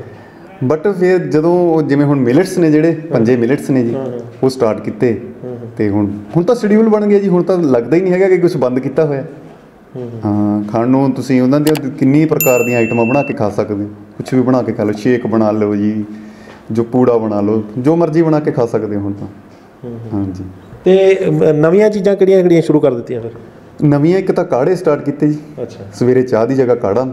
ਬਟ ਫਿਰ ਜਦੋਂ ਜਿਵੇਂ ਹੁਣ ਮਿਲਟਸ ਨੇ, ਜਿਹੜੇ ਪੰਜੇ ਮਿਲਟਸ ਨੇ ਜੀ, ਉਹ ਸਟਾਰਟ ਕੀਤੇ ਤੇ ਹੁਣ ਹੁਣ ਤਾਂ ਸ਼ਡਿਊਲ ਬਣ ਗਿਆ ਜੀ। ਹੁਣ ਤਾਂ ਲੱਗਦਾ ਹੀ ਨਹੀਂ ਹੈਗਾ ਕਿ ਕੁਝ ਬੰਦ ਕੀਤਾ ਹੋਇਆ। ਹਾਂ, ਖਾਣ ਨੂੰ ਤੁਸੀਂ ਉਹਨਾਂ ਦੇ ਕਿੰਨੀ ਪ੍ਰਕਾਰ ਦੀਆਂ ਆਈਟਮਾਂ ਬਣਾ ਕੇ ਖਾ ਸਕਦੇ ਹੋ, ਕੁਛ ਵੀ ਬਣਾ ਕੇ ਖਾ ਲਓ, ਸ਼ੇਕ ਬਣਾ ਲਓ ਜੀ, ਜੋ ਪੂੜਾ ਬਣਾ ਲਓ, ਜੋ ਮਰਜ਼ੀ ਬਣਾ ਕੇ ਖਾ ਸਕਦੇ ਹੋ ਹੁਣ ਤਾਂ। ਹਾਂਜੀ, ਤੇ ਨਵੀਆਂ ਚੀਜ਼ਾਂ ਕਿਹੜੀਆਂ ਕਿਹੜੀਆਂ ਸ਼ੁਰੂ ਕਰ ਦਿੱਤੀਆਂ ਫਿਰ? ਨਵੀਆਂ ਇੱਕ ਤਾਂ ਕਾੜੇ ਸਟਾਰਟ ਕੀਤੇ ਜੀ। ਅੱਛਾ, ਸਵੇਰੇ ਚਾਹ ਦੀ ਜਗ੍ਹਾ ਕਾੜਾ।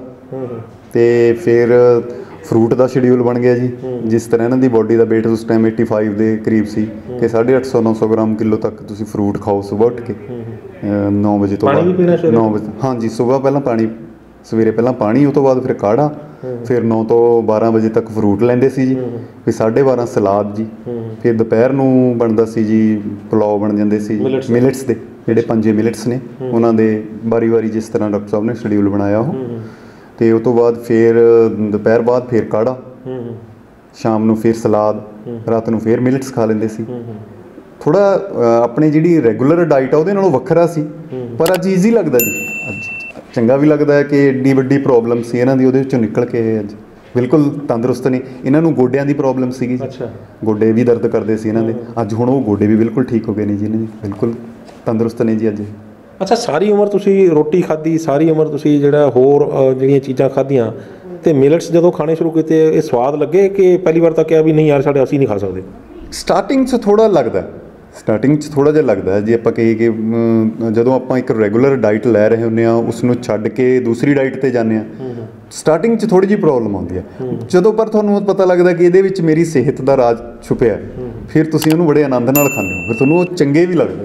ਤੇ ਫਿਰ ਫਰੂਟ ਦਾ ਸ਼ਡਿਊਲ ਬਣ ਗਿਆ ਜੀ। ਜਿਸ ਤਰ੍ਹਾਂ ਇਹਨਾਂ ਦੀ ਬੋਡੀ ਦਾ weight ਉਸ ਟਾਈਮ ਪਚਾਸੀ ਦੇ ਕਰੀਬ ਸੀ ਕਿ ਸਾਢੇ ਅੱਠ ਸੌ ਨੌ ਸੌ ਗ੍ਰਾਮ ਕਿਲੋ ਤੱਕ ਤੁਸੀਂ ਫਰੂਟ ਖਾਓ ਸੁਬਾਹ ਉੱਠ ਕੇ ਨੌ ਵਜੇ ਤੋਂ ਬਾਅਦ। ਨੌ ਵਜੇ ਹਾਂਜੀ, ਸੁਬਾਹ ਪਹਿਲਾਂ ਪਾਣੀ, ਸਵੇਰੇ ਪਹਿਲਾਂ ਪਾਣੀ, ਉਹ ਤੋਂ ਬਾਅਦ ਫਿਰ ਕਾੜਾ, ਫਿਰ ਨੌ ਤੋਂ ਬਾਰਾਂ ਵਜੇ ਤੱਕ ਫਰੂਟ ਲੈਂਦੇ ਸੀ ਜੀ, ਫਿਰ ਸਾਢੇ ਬਾਰਾਂ ਸਲਾਦ ਜੀ, ਫਿਰ ਦੁਪਹਿਰ ਨੂੰ ਬਣਦਾ ਸੀ ਜੀ ਪਲਾਓ ਬਣ ਜਾਂਦੇ ਸੀ ਮਿਲਟਸ ਦੇ, ਜਿਹੜੇ ਪੰਜੇ ਮਿਲਟਸ ਨੇ ਉਹਨਾਂ ਦੇ ਵਾਰੀ ਵਾਰੀ ਜਿਸ ਤਰ੍ਹਾਂ ਡਾਕਟਰ ਸਾਹਿਬ ਨੇ ਸ਼ਡਿਊਲ ਬਣਾਇਆ ਉਹ। ਤੇ ਉਹ ਤੋਂ ਬਾਅਦ ਫਿਰ ਦੁਪਹਿਰ ਬਾਅਦ ਫਿਰ ਕਾੜਾ, ਸ਼ਾਮ ਨੂੰ ਫਿਰ ਸਲਾਦ, ਰਾਤ ਨੂੰ ਫਿਰ ਮਿਲਟਸ ਖਾ ਲੈਂਦੇ ਸੀ। ਥੋੜਾ ਆਪਣੀ ਜਿਹੜੀ ਰੈਗੂਲਰ ਡਾਈਟ ਆ ਉਹਦੇ ਨਾਲੋਂ ਵੱਖਰਾ ਸੀ, ਪਰ ਅੱਜ ਈਜ਼ੀ ਲੱਗਦਾ ਜੀ। ਅੱਜ ਚੰਗਾ ਵੀ ਲੱਗਦਾ ਹੈ ਕਿ ਏਡੀ ਵੱਡੀ ਪ੍ਰੋਬਲਮ ਸੀ ਇਹਨਾਂ ਦੀ, ਉਹਦੇ ਵਿੱਚੋਂ ਨਿਕਲ ਕੇ ਅੱਜ ਬਿਲਕੁਲ ਤੰਦਰੁਸਤ ਨੇ। ਇਹਨਾਂ ਨੂੰ ਗੋਡਿਆਂ ਦੀ ਪ੍ਰੋਬਲਮ ਸੀਗੀ, ਗੋਡੇ ਵੀ ਦਰਦ ਕਰਦੇ ਸੀ ਇਹਨਾਂ ਦੇ, ਅੱਜ ਹੁਣ ਉਹ ਗੋਡੇ ਵੀ ਬਿਲਕੁਲ ਠੀਕ ਹੋ ਗਏ ਨੇ ਜੀ ਇਹਨਾਂ ਦੇ, ਬਿਲਕੁਲ ਤੰਦਰੁਸਤ ਨੇ ਜੀ ਅੱਜ। ਅੱਛਾ, ਸਾਰੀ ਉਮਰ ਤੁਸੀਂ ਰੋਟੀ ਖਾਧੀ, ਸਾਰੀ ਉਮਰ ਤੁਸੀਂ ਜਿਹੜਾ ਹੋਰ ਅ, ਜਿਹੜੀਆਂ ਚੀਜ਼ਾਂ ਖਾਧੀਆਂ, ਤੇ ਮਿਲਟਸ ਜਦੋਂ ਖਾਣੇ ਸ਼ੁਰੂ ਕੀਤੇ ਇਹ ਸਵਾਦ ਲੱਗੇ ਕਿ ਪਹਿਲੀ ਵਾਰ ਤਾਂ ਕਿਹਾ ਵੀ ਨਹੀਂ ਯਾਰ ਸਾਡੇ ਅਸੀਂ ਨਹੀਂ ਖਾ ਸਕਦੇ? ਸਟਾਰਟਿੰਗ 'ਚ ਥੋੜ੍ਹਾ ਲੱਗਦਾ, ਸਟਾਰਟਿੰਗ 'ਚ ਥੋੜ੍ਹਾ ਜਿਹਾ ਲੱਗਦਾ ਜੇ ਆਪਾਂ ਕਹੀਏ ਕਿ ਅਮ, ਜਦੋਂ ਆਪਾਂ ਇੱਕ ਰੈਗੂਲਰ ਡਾਈਟ ਲੈ ਰਹੇ ਹੁੰਦੇ ਹਾਂ ਉਸ ਨੂੰ ਛੱਡ ਕੇ ਦੂਸਰੀ ਡਾਈਟ 'ਤੇ ਜਾਂਦੇ ਹਾਂ, ਸਟਾਰਟਿੰਗ 'ਚ ਥੋੜ੍ਹੀ ਜਿਹੀ ਪ੍ਰੋਬਲਮ ਆਉਂਦੀ ਹੈ। ਜਦੋਂ ਪਰ ਤੁਹਾਨੂੰ ਪਤਾ ਲੱਗਦਾ ਕਿ ਇਹਦੇ ਵਿੱਚ ਮੇਰੀ ਸਿਹਤ ਦਾ ਰਾਜ ਛੁਪਿਆ, ਫਿਰ ਤੁਸੀਂ ਉਹਨੂੰ ਬੜੇ ਆਨੰਦ ਨਾਲ ਖਾਂਦੇ ਹੋ, ਫਿਰ ਤੁਹਾਨੂੰ ਉਹ ਚੰਗੇ ਵੀ ਲੱਗਦੇ,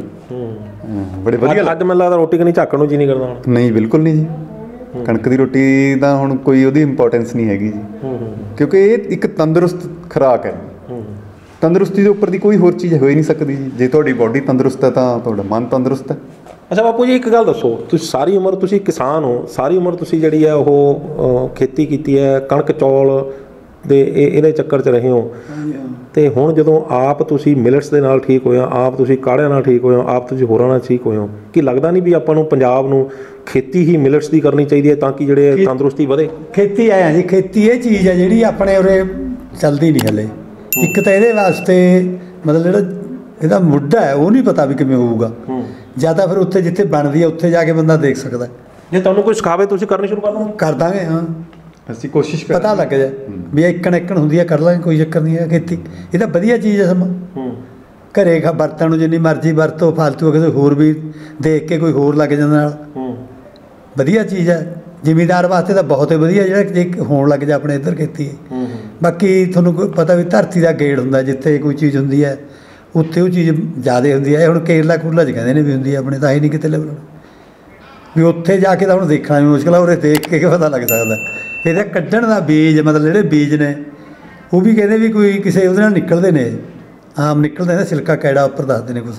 ਬੜੇ ਵਧੀਆ। ਅੱਜ ਮੈਨੂੰ ਲੱਗਦਾ ਰੋਟੀ ਕਿ ਨਹੀਂ ਝਾਕਣ ਨੂੰ ਜੀ ਨਹੀਂ ਕਰਦਾ ਹੁਣ? ਨਹੀਂ, ਬਿਲਕੁਲ ਨਹੀਂ ਜੀ। ਕਣਕ ਦੀ ਰੋਟੀ ਦਾ ਹੁਣ ਕੋਈ ਉਹਦੀ ਇੰਪੋਰਟੈਂਸ ਨਹੀਂ ਹੈਗੀ ਜੀ, ਕਿਉਂਕਿ ਇਹ ਇੱਕ ਤੰਦਰੁਸਤ ਖੁਰਾਕ ਹੈ। ਤੰਦਰੁਸਤੀ ਦੇ ਉੱਪਰ ਦੀ ਕੋਈ ਹੋਰ ਚੀਜ਼ ਹੋ ਹੀ ਨਹੀਂ ਸਕਦੀ ਜੀ। ਜੇ ਤੁਹਾਡੀ ਬਾਡੀ ਤੰਦਰੁਸਤ ਹੈ ਤਾਂ ਤੁਹਾਡਾ ਮਨ ਤੰਦਰੁਸਤ ਹੈ। ਅੱਛਾ ਬਾਪੂ ਜੀ, ਇੱਕ ਗੱਲ ਦੱਸੋ, ਤੁਸੀਂ ਸਾਰੀ ਉਮਰ ਤੁਸੀਂ ਕਿਸਾਨ ਹੋ, ਸਾਰੀ ਉਮਰ ਤੁਸੀਂ ਜਿਹੜੀ ਹੈ ਉਹ ਅ, ਖੇਤੀ ਕੀਤੀ ਹੈ, ਕਣਕ ਚੌਲ ਦੇ ਇਹ ਇਹਦੇ ਚੱਕਰ 'ਚ ਰਹੇ ਹੋ, ਤੇ ਹੁਣ ਜਦੋਂ ਆਪ ਤੁਸੀਂ ਮਿਲਟਸ ਦੇ ਨਾਲ ਠੀਕ ਹੋਏ ਹੋ, ਆਪ ਤੁਸੀਂ ਕਾੜਿਆਂ ਨਾਲ ਠੀਕ ਹੋਏ ਹੋ, ਆਪ ਤੁਸੀਂ ਹੋਰਾਂ ਨਾਲ ਠੀਕ ਹੋਏ ਹੋ, ਕੀ ਲੱਗਦਾ ਨਹੀਂ ਵੀ ਆਪਾਂ ਨੂੰ ਪੰਜਾਬ ਨੂੰ ਖੇਤੀ ਹੀ ਮਿਲਟਸ ਦੀ ਕਰਨੀ ਚਾਹੀਦੀ ਹੈ ਤਾਂ ਕਿ ਜਿਹੜੇ ਤੰਦਰੁਸਤੀ ਵਧੇ? ਖੇਤੀ ਆਇਆ ਜੀ, ਖੇਤੀ ਇਹ ਚੀਜ਼ ਹੈ ਜਿਹੜੀ ਆਪਣੇ ਉਰੇ ਚੱਲਦੀ ਨਹੀਂ ਹਲੇ। ਇੱਕ ਤਾਂ ਇਹਦੇ ਵਾਸਤੇ ਮਤਲਬ ਜਿਹੜਾ ਇਹਦਾ ਮੁੱਢਾ ਹੈ ਉਹ ਨਹੀਂ ਪਤਾ ਵੀ ਕਿਵੇਂ ਹੋਊਗਾ, ਜਾਂ ਤਾਂ ਫਿਰ ਉੱਥੇ ਜਿੱਥੇ ਬਣਦੀ ਹੈ ਉੱਥੇ ਜਾ ਕੇ ਬੰਦਾ ਦੇਖ ਸਕਦਾ। ਜੇ ਤੁਹਾਨੂੰ ਕੋਈ ਸਿਖਾਵੇ ਤੁਸੀਂ ਕਰਨੀ ਸ਼ੁਰੂ ਕਰ ਲਓ? ਕਰ ਦਾਂਗੇ, ਹਾਂ। ਅਸੀਂ ਕੋਸ਼ਿਸ਼ ਪਤਾ ਲੱਗ ਜਾਏ ਵੀ ਇੱਕਣ ਇੱਕਣ ਹੁੰਦੀ ਹੈ, ਕਰ ਲਾਂਗੇ, ਕੋਈ ਚੱਕਰ ਨਹੀਂ ਹੈ। ਖੇਤੀ ਇਹ ਤਾਂ ਵਧੀਆ ਚੀਜ਼ ਹੈ। ਸਮਾਂ ਘਰੇ ਖਾ ਵਰਤਣ ਨੂੰ ਜਿੰਨੀ ਮਰਜ਼ੀ ਵਰਤੋ, ਫਾਲਤੂ ਕਿਸੇ ਹੋਰ ਵੀ ਦੇਖ ਕੇ ਕੋਈ ਹੋਰ ਲੱਗ ਜਾਂਦਾ ਨਾਲ, ਵਧੀਆ ਚੀਜ਼ ਹੈ। ਜ਼ਿਮੀਂਦਾਰ ਵਾਸਤੇ ਤਾਂ ਬਹੁਤ ਹੀ ਵਧੀਆ ਜਿਹੜਾ ਜੇ ਹੋਣ ਲੱਗ ਜਾ ਆਪਣੇ ਇੱਧਰ ਖੇਤੀ। ਬਾਕੀ ਤੁਹਾਨੂੰ ਕੋਈ ਪਤਾ ਵੀ ਧਰਤੀ ਦਾ ਗੇੜ ਹੁੰਦਾ, ਜਿੱਥੇ ਕੋਈ ਚੀਜ਼ ਹੁੰਦੀ ਹੈ ਉੱਥੇ ਉਹ ਚੀਜ਼ ਜ਼ਿਆਦਾ ਹੁੰਦੀ ਹੈ। ਹੁਣ ਕੇਰਲਾ ਕੂਰਲਾ 'ਚ ਕਹਿੰਦੇ ਨੇ ਵੀ ਹੁੰਦੀ ਹੈ, ਆਪਣੇ ਤਾਂ ਹੀ ਨਹੀਂ ਕਿਤੇ ਲੱਭਣਾ ਵੀ ਉੱਥੇ ਜਾ ਕੇ ਤਾਂ ਹੁਣ ਦੇਖਣਾ ਵੀ ਮੁਸ਼ਕਿਲ ਆ, ਉਰੇ ਦੇਖ ਕੇ ਪਤਾ ਲੱਗ ਸਕਦਾ। ਇਹਦਾ ਕੱਢਣ ਦਾ ਬੀਜ, ਮਤਲਬ ਜਿਹੜੇ ਬੀਜ ਨੇ ਉਹ ਵੀ ਕਹਿੰਦੇ ਵੀ ਕੋਈ ਕਿਸੇ ਉਹਦੇ ਨਾਲ ਨਿਕਲਦੇ ਨੇ, ਆਮ ਨਿਕਲਦੇ ਨੇ, ਸਿਲਕਾ ਕੈੜਾ ਉੱਪਰ ਦੱਸਦੇ ਨੇ ਕੁਛ।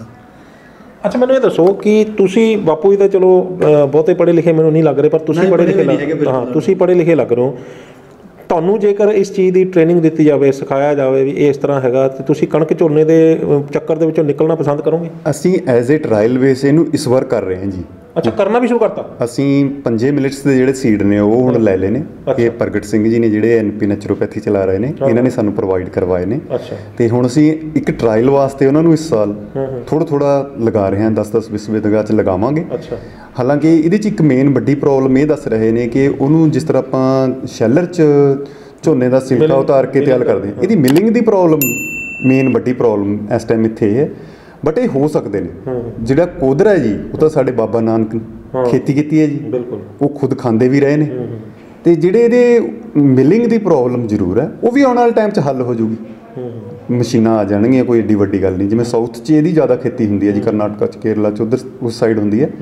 ਅੱਛਾ, ਮੈਨੂੰ ਇਹ ਦੱਸੋ ਕਿ ਤੁਸੀਂ ਬਾਪੂ ਜੀ ਤਾਂ ਚਲੋ ਬਹੁਤੇ ਪੜ੍ਹੇ ਲਿਖੇ ਮੈਨੂੰ ਨਹੀਂ ਲੱਗ ਰਹੇ, ਪਰ ਤੁਸੀਂ ਪੜ੍ਹੇ ਲਿਖੇ ਲੱਗ ਹਾਂ ਤੁਸੀਂ ਪੜ੍ਹੇ ਲਿਖੇ ਲੱਗ ਰਹੇ ਹੋ। ਤੁਹਾਨੂੰ ਜੇਕਰ ਇਸ ਚੀਜ਼ ਦੀ ਟ੍ਰੇਨਿੰਗ ਦਿੱਤੀ ਜਾਵੇ, ਸਿਖਾਇਆ ਜਾਵੇ ਵੀ ਇਸ ਤਰ੍ਹਾਂ ਹੈਗਾ, ਤੇ ਤੁਸੀਂ ਕਣਕ ਝੋਨੇ ਦੇ ਚੱਕਰ ਦੇ ਵਿੱਚੋਂ ਨਿਕਲਣਾ ਪਸੰਦ ਕਰੋਗੇ? ਅਸੀਂ ਐਜ਼ ਏ ਟਰਾਇਲ ਬੇਸ ਇਹਨੂੰ ਇਸ ਵਾਰ ਕਰ ਰਹੇ ਹਾਂ ਜੀ। ਅੱਛਾ, ਕਰਨਾ ਵੀ ਸ਼ੁਰੂ ਕਰਤਾ? ਅਸੀਂ ਪੰਜੇ ਮਿਲਟਸ ਦੇ ਜਿਹੜੇ ਸੀਡ ਨੇ ਉਹ ਹੁਣ ਲੈ ਲਏ ਨੇ। ਇਹ ਪ੍ਰਗਟ ਸਿੰਘ ਜੀ ਨੇ ਜਿਹੜੇ ਐਨ ਪੀ ਨੈਚੁਰੋਪੈਥੀ ਚਲਾ ਰਹੇ ਨੇ, ਇਹਨਾਂ ਨੇ ਸਾਨੂੰ ਪ੍ਰੋਵਾਈਡ ਕਰਵਾਏ ਨੇ। ਤੇ ਹੁਣ ਅਸੀਂ ਇੱਕ ਟਰਾਇਲ ਵਾਸਤੇ ਉਹਨਾਂ ਨੂੰ ਇਸ ਸਾਲ ਥੋੜ੍ਹਾ ਥੋੜ੍ਹਾ ਲਗਾ ਰਹੇ ਹਾਂ, ਦਸ ਦਸ ਵੀਹ ਵੀਹ ਜਗ੍ਹਾ 'ਚ ਲਗਾਵਾਂਗੇ। ਹਾਲਾਂਕਿ ਇਹਦੇ 'ਚ ਇੱਕ ਮੇਨ ਵੱਡੀ ਪ੍ਰੋਬਲਮ ਇਹ ਦੱਸ ਰਹੇ ਨੇ ਕਿ ਉਹਨੂੰ ਜਿਸ ਤਰ੍ਹਾਂ ਆਪਾਂ ਸ਼ੈਲਰ 'ਚ ਝੋਨੇ ਦਾ ਸਿਲਕਾ ਉਤਾਰ ਕੇ ਤਿਆਰ ਕਰਦੇ ਹਾਂ, ਇਹਦੀ ਮਿਲਿੰਗ ਦੀ ਪ੍ਰੋਬਲਮ ਮੇਨ ਵੱਡੀ ਪ੍ਰੋਬਲਮ ਇਸ ਟਾਈਮ ਇੱਥੇ ਹੈ। ਬਟ ਇਹ ਹੋ ਸਕਦੇ ਨੇ। ਜਿਹੜਾ ਕੋਦਰ ਹੈ ਜੀ, ਉਹ ਤਾਂ ਸਾਡੇ ਬਾਬਾ ਨਾਨਕ ਖੇਤੀ ਕੀਤੀ ਹੈ ਜੀ, ਉਹ ਖੁਦ ਖਾਂਦੇ ਵੀ ਰਹੇ ਨੇ। ਤੇ ਜਿਹੜੇ ਇਹਦੇ ਮਿਲਿੰਗ ਦੀ ਪ੍ਰੋਬਲਮ ਜ਼ਰੂਰ ਹੈ, ਉਹ ਵੀ ਆਉਣ ਵਾਲੇ ਟਾਈਮ 'ਚ ਹੱਲ ਹੋ ਜੂਗੀ। ਮਸ਼ੀਨਾਂ ਆ ਜਾਣਗੀਆਂ, ਕੋਈ ਏਡੀ ਵੱਡੀ ਗੱਲ ਨਹੀਂ। ਜਿਵੇਂ ਸਾਊਥ 'ਚ ਇਹਦੀ ਜ਼ਿਆਦਾ ਖੇਤੀ ਹੁੰਦੀ ਹੈ ਜੀ, ਕਰਨਾਟਕਾ 'ਚ, ਕੇਰਲਾ 'ਚ, ਉੱਧਰ ਉਸ ਸਾਈਡ ਹੁੰਦੀ ਹੈ।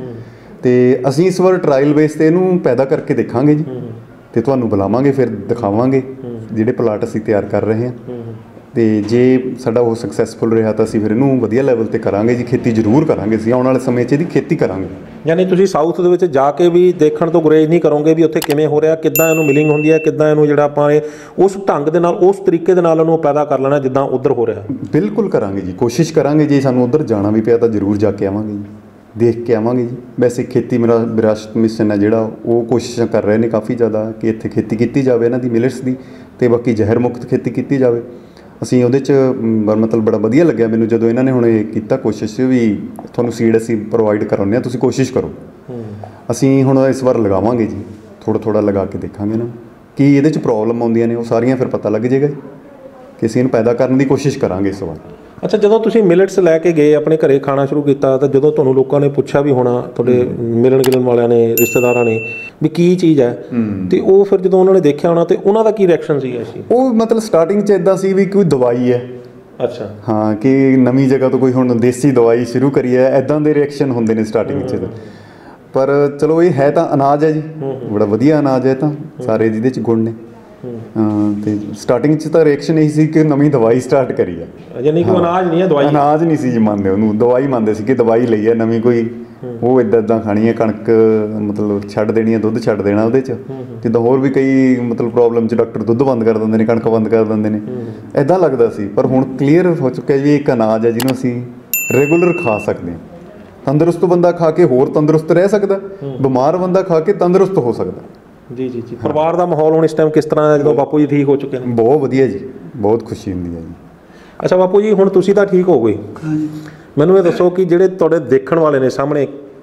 ਤੇ ਅਸੀਂ ਇਸ ਵਾਰ ਟਰਾਇਲ ਬੇਸ 'ਤੇ ਇਹਨੂੰ ਪੈਦਾ ਕਰਕੇ ਦੇਖਾਂਗੇ ਜੀ, ਤੇ ਤੁਹਾਨੂੰ ਬੁਲਾਵਾਂਗੇ, ਫਿਰ ਦਿਖਾਵਾਂਗੇ ਜਿਹੜੇ ਪਲਾਟ ਅਸੀਂ ਤਿਆਰ ਕਰ ਰਹੇ ਹਾਂ। ਤੇ ਜੇ ਸਾਡਾ ਉਹ ਸਕਸੈਸਫੁਲ ਰਿਹਾ ਤਾਂ ਅਸੀਂ ਫਿਰ ਇਹਨੂੰ ਵਧੀਆ ਲੈਵਲ 'ਤੇ ਕਰਾਂਗੇ ਜੀ, ਖੇਤੀ ਜ਼ਰੂਰ ਕਰਾਂਗੇ। ਅਸੀਂ ਆਉਣ ਵਾਲੇ ਸਮੇਂ 'ਚ ਇਹਦੀ ਖੇਤੀ ਕਰਾਂਗੇ। ਯਾਨੀ ਤੁਸੀਂ ਸਾਊਥ ਦੇ ਵਿੱਚ ਜਾ ਕੇ ਵੀ ਦੇਖਣ ਤੋਂ ਗੁਰੇਜ਼ ਨਹੀਂ ਕਰੋਗੇ ਵੀ ਉੱਥੇ ਕਿਵੇਂ ਹੋ ਰਿਹਾ, ਕਿੱਦਾਂ ਇਹਨੂੰ ਮਿਲਿੰਗ ਹੁੰਦੀ ਹੈ, ਕਿੱਦਾਂ ਇਹਨੂੰ ਜਿਹੜਾ ਆਪਾਂ ਉਸ ਢੰਗ ਦੇ ਨਾਲ, ਉਸ ਤਰੀਕੇ ਦੇ ਨਾਲ ਇਹਨੂੰ ਪੈਦਾ ਕਰ ਲੈਣਾ ਜਿੱਦਾਂ ਉੱਧਰ ਹੋ ਰਿਹਾ? ਬਿਲਕੁਲ ਕਰਾਂਗੇ ਜੀ, ਕੋਸ਼ਿਸ਼ ਕਰਾਂਗੇ। ਜੇ ਸਾਨੂੰ ਉੱਧਰ ਜਾਣਾ ਵੀ ਪਿਆ ਤਾਂ ਜ਼ਰੂਰ ਜਾ ਕੇ ਆਵਾਂਗੇ ਜੀ, ਦੇਖ ਕੇ ਆਵਾਂਗੇ ਜੀ। ਵੈਸੇ ਖੇਤੀ ਮੇਰਾ ਵਿਰਾਸਤ ਮਿਸ਼ਨ ਹੈ ਜਿਹੜਾ, ਉਹ ਕੋਸ਼ਿਸ਼ਾਂ ਕਰ ਰਹੇ ਨੇ ਕਾਫੀ ਜ਼ਿਆਦਾ ਕਿ ਇੱਥੇ ਖੇਤੀ ਕੀਤੀ ਜਾਵੇ ਇਹਨਾਂ ਦੀ ਮਿਲਟਸ ਦੀ, ਅਤੇ ਬਾਕੀ ਜ਼ਹਿਰ ਮੁਕਤ ਖੇਤੀ ਕੀਤੀ ਜਾਵੇ। ਅਸੀਂ ਉਹਦੇ 'ਚ ਮਤਲਬ ਬੜਾ ਵਧੀਆ ਲੱਗਿਆ ਮੈਨੂੰ ਜਦੋਂ ਇਹਨਾਂ ਨੇ ਹੁਣ ਇਹ ਕੀਤਾ ਕੋਸ਼ਿਸ਼ ਵੀ ਤੁਹਾਨੂੰ ਸੀਡ ਅਸੀਂ ਪ੍ਰੋਵਾਈਡ ਕਰਾਉਂਦੇ ਹਾਂ, ਤੁਸੀਂ ਕੋਸ਼ਿਸ਼ ਕਰੋ। ਅਸੀਂ ਹੁਣ ਇਸ ਵਾਰ ਲਗਾਵਾਂਗੇ ਜੀ, ਥੋੜ੍ਹਾ ਥੋੜ੍ਹਾ ਲਗਾ ਕੇ ਦੇਖਾਂਗੇ ਨਾ ਕੀ ਇਹਦੇ 'ਚ ਪ੍ਰੋਬਲਮ ਆਉਂਦੀਆਂ ਨੇ, ਉਹ ਸਾਰੀਆਂ ਫਿਰ ਪਤਾ ਲੱਗ ਜਾਏਗਾ ਕਿ ਅਸੀਂ ਇਹਨੂੰ ਪੈਦਾ ਕਰਨ ਦੀ ਕੋਸ਼ਿਸ਼ ਕਰਾਂਗੇ ਇਸ ਵਾਰ। ਅੱਛਾ, ਜਦੋਂ ਤੁਸੀਂ ਮਿਲਟਸ ਲੈ ਕੇ ਗਏ ਆਪਣੇ ਘਰੇ ਖਾਣਾ ਸ਼ੁਰੂ ਕੀਤਾ, ਤਾਂ ਜਦੋਂ ਤੁਹਾਨੂੰ ਲੋਕਾਂ ਨੇ ਪੁੱਛਿਆ ਵੀ ਹੋਣਾ, ਤੁਹਾਡੇ ਮਿਲਣ ਗਿਲਣ ਵਾਲਿਆਂ ਨੇ, ਰਿਸ਼ਤੇਦਾਰਾਂ ਨੇ, ਵੀ ਕੀ ਚੀਜ਼ ਹੈ, ਤੇ ਉਹ ਫਿਰ ਜਦੋਂ ਉਹਨਾਂ ਨੇ ਦੇਖਿਆ ਹੋਣਾ ਤੇ ਉਹਨਾਂ ਦਾ ਕੀ ਰਿਐਕਸ਼ਨ ਸੀ? ਅਸੀਂ ਉਹ ਮਤਲਬ ਸਟਾਰਟਿੰਗ 'ਚ ਇੱਦਾਂ ਸੀ ਵੀ ਕੋਈ ਦਵਾਈ ਹੈ। ਅੱਛਾ, ਹਾਂ, ਕਿ ਨਵੀਂ ਜਗ੍ਹਾ ਤੋਂ ਕੋਈ ਹੁਣ ਦੇਸੀ ਦਵਾਈ ਸ਼ੁਰੂ ਕਰੀ ਹੈ, ਇੱਦਾਂ ਦੇ ਰਿਐਕਸ਼ਨ ਹੁੰਦੇ ਨੇ ਸਟਾਰਟਿੰਗ 'ਚ। ਪਰ ਚਲੋ ਇਹ ਹੈ ਤਾਂ ਅਨਾਜ ਹੈ ਜੀ, ਬੜਾ ਵਧੀਆ ਅਨਾਜ ਹੈ, ਤਾਂ ਸਾਰੇ ਜਿਹਦੇ 'ਚ ਗੁਣ ਨੇ। ਹਾਂ, ਤੇ ਸਟਾਰਟਿੰਗ 'ਚ ਤਾਂ ਰਿਐਕਸ਼ਨ ਇਹੀ ਸੀ ਕਿ ਨਵੀਂ ਦਵਾਈ ਸਟਾਰਟ ਕਰੀ ਹੈ, ਯਾਨੀ ਕਿ ਅਨਾਜ ਨਹੀਂ ਹੈ, ਦਵਾਈ। ਅਨਾਜ ਨਹੀਂ ਸੀ ਜੀ ਮੰਨਦੇ ਉਹਨੂੰ, ਦਵਾਈ ਮੰਨਦੇ ਸੀ ਕਿ ਦਵਾਈ ਲਈ ਹੈ ਨਵੀਂ ਕੋਈ, ਉਹ ਇੱਦਾਂ ਇੱਦਾਂ ਖਾਣੀ ਹੈ, ਕਣਕ ਮਤਲਬ ਛੱਡ ਦੇਣੀ ਹੈ, ਦੁੱਧ ਛੱਡ ਦੇਣਾ ਉਹਦੇ 'ਚ। ਜਿੱਦਾਂ ਹੋਰ ਵੀ ਕਈ ਮਤਲਬ ਪ੍ਰੋਬਲਮ 'ਚ ਡਾਕਟਰ ਦੁੱਧ ਬੰਦ ਕਰ ਦਿੰਦੇ ਨੇ, ਕਣਕ ਬੰਦ ਕਰ ਦਿੰਦੇ ਨੇ, ਇੱਦਾਂ ਲੱਗਦਾ ਸੀ। ਪਰ ਹੁਣ ਕਲੀਅਰ ਹੋ ਚੁੱਕਿਆ ਜੀ, ਇੱਕ ਅਨਾਜ ਹੈ ਜਿਹਨੂੰ ਅਸੀਂ ਰੈਗੂਲਰ ਖਾ ਸਕਦੇ ਹਾਂ। ਤੰਦਰੁਸਤ ਬੰਦਾ ਖਾ ਕੇ ਹੋਰ ਤੰਦਰੁਸਤ ਰਹਿ ਸਕਦਾ, ਬਿਮਾਰ ਬੰਦਾ ਖਾ ਕੇ ਤੰਦਰੁਸਤ ਹੋ ਸਕਦਾ। ਜੀ ਜੀ ਜੀ। ਪਰਿਵਾਰ ਦਾ ਮਾਹੌਲ ਹੁਣ ਇਸ ਟਾਈਮ ਕਿਸ ਤਰ੍ਹਾਂ ਹੈ ਜਦੋਂ ਬਾਪੂ ਜੀ ਠੀਕ ਹੋ ਚੁੱਕੇ ਨੇ? ਬਹੁਤ ਵਧੀਆ ਜੀ, ਬਹੁਤ ਖੁਸ਼ੀ ਹੁੰਦੀ ਹੈ ਜੀ। ਅੱਛਾ ਬਾਪੂ ਜੀ, ਹੁਣ ਤੁਸੀਂ ਤਾਂ ਠੀਕ ਹੋ ਗਏ, ਮੈਨੂੰ ਇਹ ਦੱਸੋ ਕਿ ਜਿਹੜੇ ਤੁਹਾਡੇ ਦੇਖਣ ਵਾਲੇ ਨੇ ਸਾਹਮਣੇ,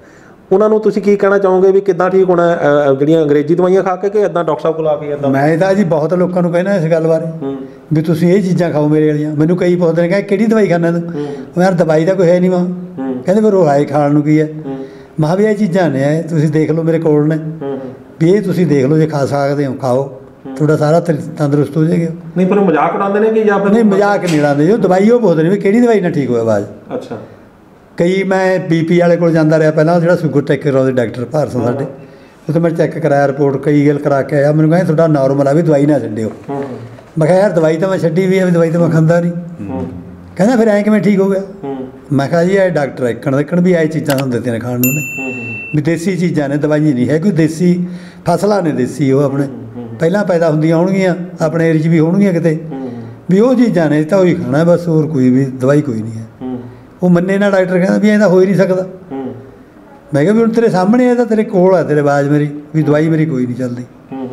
ਉਹਨਾਂ ਨੂੰ ਤੁਸੀਂ ਕੀ ਕਹਿਣਾ ਚਾਹੋਗੇ ਵੀ ਕਿੱਦਾਂ ਠੀਕ ਹੋਣਾ ਜਿਹੜੀਆਂ ਅੰਗਰੇਜ਼ੀ ਦਵਾਈਆਂ ਖਾ ਕੇ ਕਿ ਇੱਦਾਂ ਡਾਕਟਰ ਸਾਹਿਬ ਕੋਲ ਆ ਕੇ ਇੱਦਾਂ? ਮੈਂ ਤਾਂ ਜੀ ਬਹੁਤ ਲੋਕਾਂ ਨੂੰ ਕਹਿਣਾ ਇਸ ਗੱਲ ਬਾਰੇ ਵੀ ਤੁਸੀਂ ਇਹ ਚੀਜ਼ਾਂ ਖਾਓ ਮੇਰੇ ਵਾਲੀਆਂ। ਮੈਨੂੰ ਕਈ ਪੁੱਛਦੇ ਨੇ ਕਿ ਕਿਹੜੀ ਦਵਾਈ ਖਾਣਾ ਤੂੰ? ਮੈਂ ਯਾਰ ਦਵਾਈ ਤਾਂ ਕੋਈ ਹੈ ਨਹੀਂ ਮਾਂ। ਕਹਿੰਦੇ ਫਿਰ ਉਹ ਆਏ ਖਾਣ ਨੂੰ ਕੀ ਹੈ? ਮਹਾਂ ਵੀ ਇਹ ਚੀਜ਼ਾਂ ਨੇ, ਤੁਸੀਂ ਦੇਖ ਲਓ ਮੇਰੇ ਕੋਲ ਨੇ ਵੀ ਇਹ ਤੁਸੀਂ ਦੇਖ ਲਓ, ਜੇ ਖਾ ਸਕਦੇ ਹੋ ਖਾਓ, ਤੁਹਾਡਾ ਸਾਰਾ ਤੰਦਰੁਸਤ ਹੋ ਜਾਏਗਾ। ਨਹੀਂ ਪਰ ਮਜ਼ਾਕ ਉਡਾਉਂਦੇ ਨੇ ਕਿ ਜਾਂ ਫਿਰ? ਨਹੀਂ ਮਜ਼ਾਕ ਨਹੀਂ ਉਡਾਉਂਦੇ, ਜੋ ਦਵਾਈ ਉਹ ਪੁੱਛਦੇ ਨੇ ਵੀ ਕਿਹੜੀ ਦਵਾਈ ਨਾਲ ਠੀਕ ਹੋਇਆ ਆਵਾਜ਼। ਅੱਛਾ। ਕਈ ਮੈਂ ਬੀਪੀ ਵਾਲੇ ਕੋਲ ਜਾਂਦਾ ਰਿਹਾ ਪਹਿਲਾਂ, ਜਿਹੜਾ ਸ਼ੂਗਰ ਟੈਕ ਕਰਾਉਂਦੇ ਡਾਕਟਰ ਭਾਰਤ ਸਾਡੇ, ਉੱਥੇ ਮੈਂ ਚੈੱਕ ਕਰਾਇਆ ਰਿਪੋਰਟ ਕਈ ਗੱਲ ਕਰਾ ਕੇ ਆਇਆ। ਮੈਨੂੰ ਕਹਿੰਦੇ ਤੁਹਾਡਾ ਨਾਰਮਲ ਆ ਵੀ ਦਵਾਈ ਨਾ ਛੱਡਿਓ। ਮੈਂ ਕਿਹਾ ਯਾਰ ਦਵਾਈ ਤਾਂ ਮੈਂ ਛੱਡੀ ਵੀ ਆ, ਵੀ ਦਵਾਈ ਤਾਂ ਮੈਂ ਖਾਂਦਾ ਨਹੀਂ। ਕਹਿੰਦਾ ਫਿਰ ਐਂ ਕਿਵੇਂ ਠੀਕ ਹੋ ਗਿਆ? ਮੈਂ ਕਿਹਾ ਜੀ ਇਹ ਡਾਕਟਰ ਇੱਕਣ ਦੇਖਣ ਵੀ ਇਹ ਚੀਜ਼ਾਂ ਸਾਨੂੰ ਦਿੱਤੀਆਂ ਨੇ ਖਾਣ ਨੂੰ ਨੇ, ਵੀ ਦੇਸੀ ਚੀਜ਼ਾਂ ਨੇ, ਦਵਾਈਆਂ ਨਹੀਂ ਹੈ ਕੋਈ, ਦੇਸੀ ਫਸਲਾਂ ਨੇ, ਦੇਸੀ ਉਹ ਆਪਣੇ ਪਹਿਲਾਂ ਪੈਦਾ ਹੁੰਦੀਆਂ ਹੋਣਗੀਆਂ, ਆਪਣੇ ਏਰੀਏ 'ਚ ਵੀ ਹੋਣਗੀਆਂ ਕਿਤੇ, ਵੀ ਉਹ ਚੀਜ਼ਾਂ ਨੇ ਤਾਂ ਉਹੀ ਖਾਣਾ ਬਸ, ਹੋਰ ਕੋਈ ਵੀ ਦਵਾਈ ਕੋਈ ਨਹੀਂ ਹੈ। ਉਹ ਮੰਨੇ ਨਾ ਡਾਕਟਰ ਕਹਿੰਦਾ ਵੀ ਇਹਦਾ ਹੋ ਹੀ ਨਹੀਂ ਸਕਦਾ। ਮੈਂ ਕਿਹਾ ਵੀ ਹੁਣ ਤੇਰੇ ਸਾਹਮਣੇ ਹੈ ਤਾਂ ਤੇਰੇ ਕੋਲ ਹੈ ਤੇਰੇ ਆਵਾਜ਼ ਮੇਰੀ, ਵੀ ਦਵਾਈ ਮੇਰੀ ਕੋਈ ਨਹੀਂ ਚੱਲਦੀ।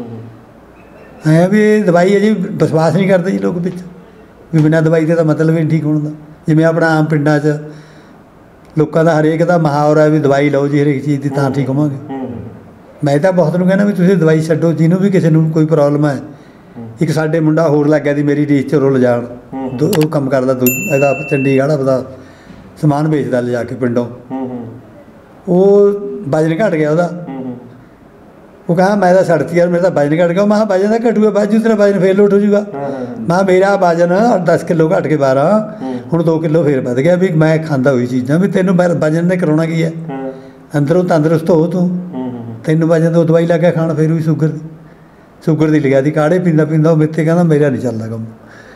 ਐਂ ਵੀ ਇਹ ਦਵਾਈ ਹੈ ਜੀ, ਵਿਸ਼ਵਾਸ ਨਹੀਂ ਕਰਦੇ ਜੀ ਲੋਕ ਵਿੱਚ, ਵੀ ਬਿਨਾਂ ਦਵਾਈ ਦੇ ਤਾਂ ਮਤਲਬ ਹੀ ਨਹੀਂ ਠੀਕ ਹੋਣ ਦਾ। ਜਿਵੇਂ ਆਪਣਾ ਆਮ ਪਿੰਡਾਂ 'ਚ ਲੋਕਾਂ ਦਾ ਹਰੇਕ ਦਾ ਮੁਹਾਵਰਾ ਹੈ ਵੀ ਦਵਾਈ ਲਓ ਜੀ ਹਰੇਕ ਚੀਜ਼ ਦੀ ਤਾਂ ਠੀਕ ਹੋਵਾਂਗੇ। ਮੈਂ ਤਾਂ ਬਹੁਤ ਨੂੰ ਕਹਿੰਦਾ ਵੀ ਤੁਸੀਂ ਦਵਾਈ ਛੱਡੋ, ਜਿਹਨੂੰ ਵੀ ਕਿਸੇ ਨੂੰ ਕੋਈ ਪ੍ਰੋਬਲਮ ਹੈ। ਇੱਕ ਸਾਡੇ ਮੁੰਡਾ ਹੋਰ ਲੱਗ ਗਿਆ ਸੀ ਮੇਰੀ ਰੀਚ 'ਚ ਰੁੱਲ ਜਾਣ, ਉਹ ਕੰਮ ਕਰਦਾ ਦੂ ਇਹਦਾ ਚੰਡੀਗੜ੍ਹ ਆਪਦਾ ਸਮਾਨ ਵੇਚਦਾ ਲਿਜਾ ਕੇ ਪਿੰਡੋਂ, ਉਹ ਵਜਨ ਘਟ ਗਿਆ ਉਹਦਾ। ਉਹ ਕਹਿੰਦਾ ਮੈਂ ਤਾਂ ਸੜਤੀ ਯਾਰ, ਮੇਰਾ ਤਾਂ ਵਜਨ ਘਟ ਗਿਆ। ਮੈਂ ਕਿਹਾ ਵਜਨ ਤਾਂ ਘਟੂਗਾ, ਬਾਅਦ ਜੂ ਤੇਰਾ ਵਜਨ ਫੇਰ ਲੋਟ ਹੋ ਜੂਗਾ। ਮੈਂ ਮੇਰਾ ਵਜਨ ਦਸ ਕਿੱਲੋ ਘਟ ਕੇ ਬਾਰਾਂ, ਹੁਣ ਦੋ ਕਿੱਲੋ ਫੇਰ ਵੱਧ ਗਿਆ। ਵੀ ਮੈਂ ਖਾਂਦਾ ਹੋਈ ਚੀਜ਼ਾਂ, ਵੀ ਤੈਨੂੰ ਵਜਨ ਨੇ ਕਰਾਉਣਾ ਕੀ ਹੈ? ਅੰਦਰੋਂ ਤੰਦਰੁਸਤ ਹੋ ਤੂੰ, ਤੈਨੂੰ ਵਜਨ ਤੋਂ ਦਵਾਈ ਲੱਗ ਗਿਆ ਖਾਣ, ਫਿਰ ਵੀ ਸ਼ੂਗਰ ਦੀ ਸ਼ੂਗਰ ਦੀ ਲਿਆ ਦੀ ਕਾੜੇ ਪੀਂਦਾ ਪੀਂਦਾ ਉਹ ਮੇਥੇ ਕਹਿੰਦਾ ਮੇਰਾ ਨਹੀਂ ਚੱਲਦਾ ਕੰਮ।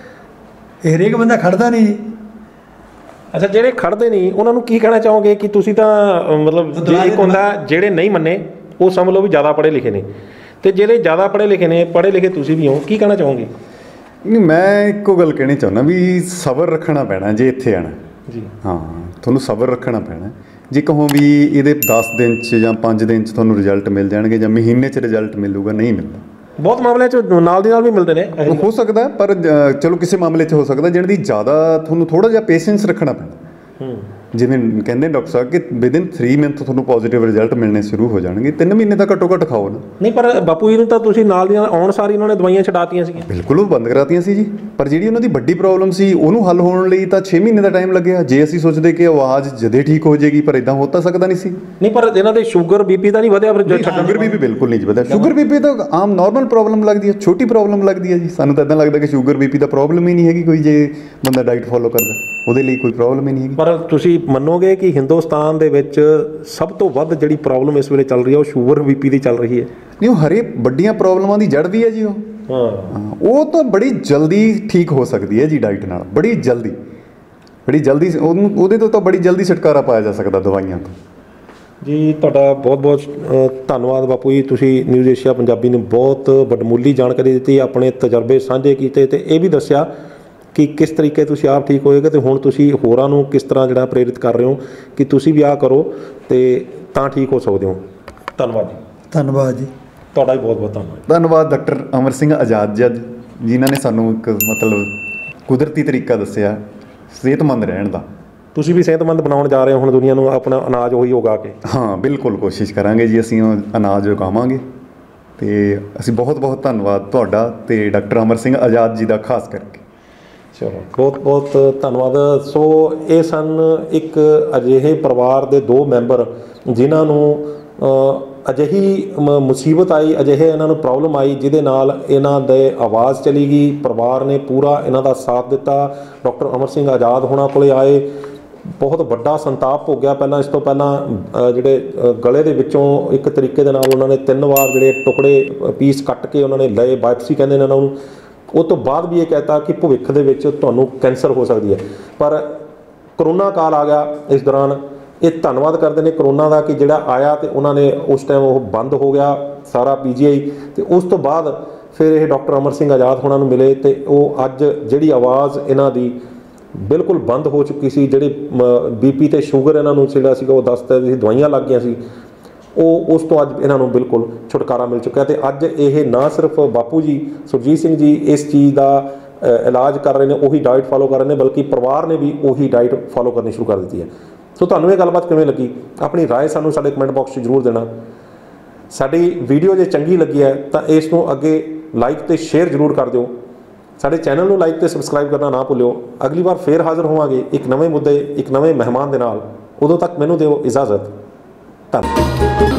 ਇਹ ਹਰੇਕ ਬੰਦਾ ਖੜਦਾ ਨਹੀਂ ਜੀ। ਅੱਛਾ, ਜਿਹੜੇ ਖੜਦੇ ਨਹੀਂ ਉਹਨਾਂ ਨੂੰ ਕੀ ਕਹਿਣਾ ਚਾਹੋਗੇ ਕਿ ਤੁਸੀਂ ਤਾਂ ਮਤਲਬ ਜੇ ਇੱਕ ਹੁੰਦਾ ਜਿਹੜੇ ਨਹੀਂ ਮੰਨੇ ਉਹ ਸਮਝ ਲਓ ਵੀ ਜ਼ਿਆਦਾ ਪੜ੍ਹੇ ਲਿਖੇ ਨੇ, ਤੇ ਜਿਹੜੇ ਜ਼ਿਆਦਾ ਪੜ੍ਹੇ ਲਿਖੇ ਨੇ, ਪੜ੍ਹੇ ਲਿਖੇ ਤੁਸੀਂ ਵੀ ਹੋ, ਕੀ ਕਹਿਣਾ ਚਾਹੋਗੇ? ਨਹੀਂ, ਮੈਂ ਇੱਕੋ ਗੱਲ ਕਹਿਣੀ ਚਾਹੁੰਦਾ ਵੀ ਸਬਰ ਰੱਖਣਾ ਪੈਣਾ ਜੇ ਇੱਥੇ ਆਣਾ ਜੀ। ਹਾਂ, ਤੁਹਾਨੂੰ ਸਬਰ ਰੱਖਣਾ ਪੈਣਾ। ਜੇ ਕਹੋ ਵੀ ਇਹਦੇ ਦਸ ਦਿਨ 'ਚ ਜਾਂ ਪੰਜ ਦਿਨ 'ਚ ਤੁਹਾਨੂੰ ਰਿਜ਼ਲਟ ਮਿਲ ਜਾਣਗੇ ਜਾਂ ਮਹੀਨੇ 'ਚ ਰਿਜ਼ਲਟ ਮਿਲੂਗਾ, ਨਹੀਂ ਮਿਲਦਾ। ਬਹੁਤ ਮਾਮਲਿਆਂ 'ਚ ਨਾਲ ਦੀ ਨਾਲ ਵੀ ਮਿਲਦੇ ਨੇ, ਹੋ ਸਕਦਾ, ਪਰ ਚਲੋ ਕਿਸੇ ਮਾਮਲੇ 'ਚ ਹੋ ਸਕਦਾ ਜਿਹਨਾਂ ਦੀ ਜ਼ਿਆਦਾ ਤੁਹਾਨੂੰ ਥੋੜ੍ਹਾ ਜਿਹਾ ਪੇਸ਼ੈਂਸ ਰੱਖਣਾ ਪੈਂਦਾ। ਜਿਵੇਂ ਕਹਿੰਦੇ ਡਾਕਟਰ ਸਾਹਿਬ ਕਿ ਵਿਦਿਨ ਥ੍ਰੀ ਮੰਥ ਤੁਹਾਨੂੰ ਪੋਜ਼ੀਟਿਵ ਰਿਜ਼ਲਟ ਮਿਲਣੇ ਸ਼ੁਰੂ ਹੋ ਜਾਣਗੇ। ਤਿੰਨ ਮਹੀਨੇ ਤਾਂ ਘੱਟੋ ਘੱਟ ਖਾਓ ਨਾ। ਨਹੀਂ, ਪਰ ਬਾਪੂ ਜੀ ਨੂੰ ਤਾਂ ਤੁਸੀਂ ਨਾਲ ਦੀ ਨਾਲ ਆਉਣ ਸਾਰੀ ਉਹਨਾਂ ਨੇ ਦਵਾਈਆਂ ਛਡਾਤੀਆਂ ਸੀਗੀਆਂ। ਬਿਲਕੁਲ, ਉਹ ਬੰਦ ਕਰਾਤੀਆਂ ਸੀ ਜੀ। ਪਰ ਜਿਹੜੀ ਉਹਨਾਂ ਦੀ ਵੱਡੀ ਪ੍ਰੋਬਲਮ ਸੀ ਉਹਨੂੰ ਹੱਲ ਹੋਣ ਲਈ ਤਾਂ ਛੇ ਮਹੀਨੇ ਦਾ ਟਾਈਮ ਲੱਗਿਆ। ਜੇ ਅਸੀਂ ਸੋਚਦੇ ਕਿ ਆਵਾਜ਼ ਜਦੇ ਠੀਕ ਹੋ ਜਾਏਗੀ, ਪਰ ਇਦਾਂ ਹੋ ਤਾਂ ਸਕਦਾ ਨਹੀਂ ਸੀ। ਨਹੀਂ, ਪਰ ਇਹਨਾਂ ਦੇ ਸ਼ੂਗਰ ਬੀਪੀ ਤਾਂ ਨਹੀਂ ਵਧਿਆ? ਫਿਰ ਸ਼ੂਗਰ ਬੀਪੀ ਬਿਲਕੁਲ ਨਹੀਂ ਵਧਿਆ। ਸ਼ੂਗਰ ਬੀਪੀ ਤਾਂ ਆਮ ਨਾਰਮਲ ਪ੍ਰੋਬਲਮ ਲੱਗਦੀ ਹੈ, ਛੋਟੀ ਪ੍ਰੋਬਲਮ ਲੱਗਦੀ ਹੈ ਜੀ। ਸਾਨੂੰ ਤਾਂ ਇਦਾਂ ਲੱਗਦਾ ਕਿ ਸ਼ੂਗਰ ਬੀਪੀ ਦਾ ਪ੍ਰੋਬਲਮ ਹੀ ਨਹੀਂ ਹੈਗੀ ਕੋਈ, ਜੇ ਬੰਦਾ ਡਾਈਟ ਫੋਲੋ ਕਰਦਾ ਉਹਦੇ ਲਈ ਕੋਈ ਪ੍ਰੋਬਲਮ ਹੀ ਨਹੀਂ ਹੈਗੀ। ਪਰ ਤੁਸੀਂ ਮੰਨੋਗੇ ਕਿ ਹਿੰਦੁਸਤਾਨ ਦੇ ਵਿੱਚ ਸਭ ਤੋਂ ਵੱਧ ਜਿਹੜੀ ਪ੍ਰੋਬਲਮ ਇਸ ਵੇਲੇ ਚੱਲ ਰਹੀ ਹੈ ਉਹ ਸ਼ੂਗਰ ਬੀਪੀ ਦੀ ਚੱਲ ਰਹੀ ਹੈ। ਨਹੀਂ, ਉਹ ਹਰੇਕ ਵੱਡੀਆਂ ਪ੍ਰੋਬਲਮਾਂ ਦੀ ਜੜ ਵੀ ਹੈ ਜੀ। ਉਹ ਹਾਂ, ਉਹ ਤਾਂ ਬੜੀ ਜਲਦੀ ਠੀਕ ਹੋ ਸਕਦੀ ਹੈ ਜੀ ਡਾਈਟ ਨਾਲ, ਬੜੀ ਜਲਦੀ ਬੜੀ ਜਲਦੀ ਉਹਨੂੰ ਉਹਦੇ ਤੋਂ ਤਾਂ ਬੜੀ ਜਲਦੀ ਛੁਟਕਾਰਾ ਪਾਇਆ ਜਾ ਸਕਦਾ ਦਵਾਈਆਂ ਤੋਂ ਜੀ। ਤੁਹਾਡਾ ਬਹੁਤ ਬਹੁਤ ਧੰਨਵਾਦ ਬਾਪੂ ਜੀ, ਤੁਸੀਂ ਨਿਊਜ਼ ਏਸ਼ੀਆ ਪੰਜਾਬੀ ਨੂੰ ਬਹੁਤ ਵਡਮੁੱਲੀ ਜਾਣਕਾਰੀ ਦਿੱਤੀ, ਆਪਣੇ ਤਜਰਬੇ ਸਾਂਝੇ ਕੀਤੇ ਤੇ ਇਹ ਵੀ ਦੱਸਿਆ ਕਿ ਕਿਸ ਤਰੀਕੇ ਤੁਸੀਂ ਆਪ ਠੀਕ ਹੋਏਗਾ ਤੇ ਹੁਣ ਤੁਸੀਂ ਹੋਰਾਂ ਨੂੰ ਕਿਸ ਤਰ੍ਹਾਂ ਜਿਹੜਾ ਪ੍ਰੇਰਿਤ ਕਰ ਰਹੇ ਹੋ ਕਿ ਤੁਸੀਂ ਵੀ ਆਹ ਕਰੋ ਤੇ ਤਾਂ ਠੀਕ ਹੋ ਸਕਦੇ ਹੋ। ਧੰਨਵਾਦ ਜੀ। ਧੰਨਵਾਦ ਜੀ, ਤੁਹਾਡਾ ਵੀ ਬਹੁਤ ਬਹੁਤ ਧੰਨਵਾਦ। ਧੰਨਵਾਦ ਡਾਕਟਰ ਅਮਰ ਸਿੰਘ ਆਜ਼ਾਦ ਜੀ, ਜਿਨ੍ਹਾਂ ਨੇ ਸਾਨੂੰ ਇੱਕ ਮਤਲਬ ਕੁਦਰਤੀ ਤਰੀਕਾ ਦੱਸਿਆ ਸਿਹਤਮੰਦ ਰਹਿਣ ਦਾ। ਤੁਸੀਂ ਵੀ ਸਿਹਤਮੰਦ ਬਣਾਉਣ ਜਾ ਰਹੇ ਹੋ ਹੁਣ ਦੁਨੀਆ ਨੂੰ, ਆਪਣਾ ਅਨਾਜ ਉਹੀ ਉਗਾ ਕੇ। ਹਾਂ, ਬਿਲਕੁਲ ਕੋਸ਼ਿਸ਼ ਕਰਾਂਗੇ ਜੀ, ਅਸੀਂ ਉਹ ਅਨਾਜ ਉਗਾਵਾਂਗੇ। ਤੇ ਅਸੀਂ ਬਹੁਤ ਬਹੁਤ ਧੰਨਵਾਦ ਤੁਹਾਡਾ ਤੇ ਡਾਕਟਰ ਅਮਰ ਸਿੰਘ ਆਜ਼ਾਦ ਜੀ ਦਾ ਖਾਸ ਕਰਕੇ। ਚਲੋ, ਬਹੁਤ ਬਹੁਤ ਧੰਨਵਾਦ। ਸੋ ਇਹ ਸਨ ਇੱਕ ਅਜਿਹੇ ਪਰਿਵਾਰ ਦੇ ਦੋ ਮੈਂਬਰ ਜਿਨ੍ਹਾਂ ਨੂੰ ਅਜਿਹੀ ਮੁਸੀਬਤ ਆਈ, ਅਜਿਹੇ ਇਹਨਾਂ ਨੂੰ ਪ੍ਰੋਬਲਮ ਆਈ ਜਿਹਦੇ ਨਾਲ ਇਹਨਾਂ ਦੇ ਆਵਾਜ਼ ਚਲੀ ਗਈ। ਪਰਿਵਾਰ ਨੇ ਪੂਰਾ ਇਹਨਾਂ ਦਾ ਸਾਥ ਦਿੱਤਾ। ਡਾਕਟਰ ਅਮਰ ਸਿੰਘ ਆਜ਼ਾਦ ਹੋਣਾ ਕੋਲੇ ਆਏ, ਬਹੁਤ ਵੱਡਾ ਸੰਤਾਪ ਹੋ ਗਿਆ। ਪਹਿਲਾਂ ਇਸ ਤੋਂ ਪਹਿਲਾਂ ਜਿਹੜੇ ਗਲੇ ਦੇ ਵਿੱਚੋਂ ਇੱਕ ਤਰੀਕੇ ਦੇ ਨਾਲ ਉਹਨਾਂ ਨੇ ਤਿੰਨ ਵਾਰ ਜਿਹੜੇ ਟੁਕੜੇ ਪੀਸ ਕੱਟ ਕੇ ਉਹਨਾਂ ਨੇ ਲਏ, ਬਾਇਪਸੀ ਕਹਿੰਦੇ ਨੇ ਉਹਨਾਂ ਨੂੰ। ਉਹ ਤੋਂ ਬਾਅਦ ਵੀ ਇਹ ਕਹਿਤਾ ਕਿ ਭਵਿੱਖ ਦੇ ਵਿੱਚ ਤੁਹਾਨੂੰ ਕੈਂਸਰ ਹੋ ਸਕਦੀ ਹੈ। ਪਰ ਕਰੋਨਾ ਕਾਲ ਆ ਗਿਆ ਇਸ ਦੌਰਾਨ। ਇਹ ਧੰਨਵਾਦ ਕਰਦੇ ਨੇ ਕਰੋਨਾ ਦਾ ਕਿ ਜਿਹੜਾ ਆਇਆ ਤੇ ਉਹਨਾਂ ਨੇ ਉਸ ਟਾਈਮ ਉਹ ਬੰਦ ਹੋ ਗਿਆ ਸਾਰਾ ਪੀ ਜੀ ਆਈ, ਤੇ ਉਸ ਤੋਂ ਬਾਅਦ ਫਿਰ ਇਹ ਡਾਕਟਰ ਅਮਰ ਸਿੰਘ ਆਜ਼ਾਦ ਹੋਣਾ ਨੂੰ ਮਿਲੇ ਤੇ ਉਹ ਅੱਜ ਜਿਹੜੀ ਆਵਾਜ਼ ਇਹਨਾਂ ਦੀ ਬਿਲਕੁਲ ਬੰਦ ਹੋ ਚੁੱਕੀ ਸੀ, ਜਿਹੜੇ ਬੀਪੀ ਤੇ ਸ਼ੂਗਰ ਇਹਨਾਂ ਨੂੰ ਜਿਹੜਾ ਸੀਗਾ ਉਹ ਦੱਸਦਾ ਸੀ ਦਵਾਈਆਂ ਲੱਗ ਗਈਆਂ ਸੀ, ਉਹ ਉਸ ਤੋਂ ਅੱਜ ਇਹਨਾਂ ਨੂੰ ਬਿਲਕੁਲ ਛੁਟਕਾਰਾ ਮਿਲ ਚੁੱਕਿਆ। ਤੇ ਅੱਜ ਇਹ ਨਾ ਸਿਰਫ ਬਾਪੂ ਜੀ ਸੁਰਜੀਤ ਸਿੰਘ ਜੀ ਇਸ ਚੀਜ਼ ਦਾ ਇਲਾਜ ਕਰ ਰਹੇ ਨੇ, ਉਹੀ ਡਾਈਟ ਫੋਲੋ ਕਰ ਰਹੇ ਨੇ, ਬਲਕਿ ਪਰਿਵਾਰ ਨੇ ਵੀ ਉਹੀ ਡਾਈਟ ਫੋਲੋ ਕਰਨੀ ਸ਼ੁਰੂ ਕਰ ਦਿੱਤੀ ਹੈ। ਸੋ ਤੁਹਾਨੂੰ ਇਹ ਗੱਲਬਾਤ ਕਿਵੇਂ ਲੱਗੀ, ਆਪਣੀ ਰਾਏ ਸਾਨੂੰ ਸਾਡੇ ਕਮੈਂਟ ਬਾਕਸ 'ਚ ਜ਼ਰੂਰ ਦੇਣਾ। ਸਾਡੀ ਵੀਡੀਓ ਜੇ ਚੰਗੀ ਲੱਗੀ ਹੈ ਤਾਂ ਇਸ ਨੂੰ ਅੱਗੇ ਲਾਈਕ ਤੇ ਸ਼ੇਅਰ ਜ਼ਰੂਰ ਕਰ ਦਿਓ। ਸਾਡੇ ਚੈਨਲ ਨੂੰ ਲਾਈਕ ਤੇ ਸਬਸਕ੍ਰਾਈਬ ਕਰਨਾ ਨਾ ਭੁੱਲਿਓ। ਅਗਲੀ ਵਾਰ ਫੇਰ ਹਾਜ਼ਰ ਹੋਵਾਂਗੇ ਇੱਕ ਨਵੇਂ ਮੁੱਦੇ, ਇੱਕ ਨਵੇਂ ਮਹਿਮਾਨ ਦੇ ਨਾਲ। ਉਦੋਂ ਤੱਕ ਮੈਨੂੰ ਦਿਓ ਇਜਾਜ਼ਤ। ਧੰਨਵਾਦ।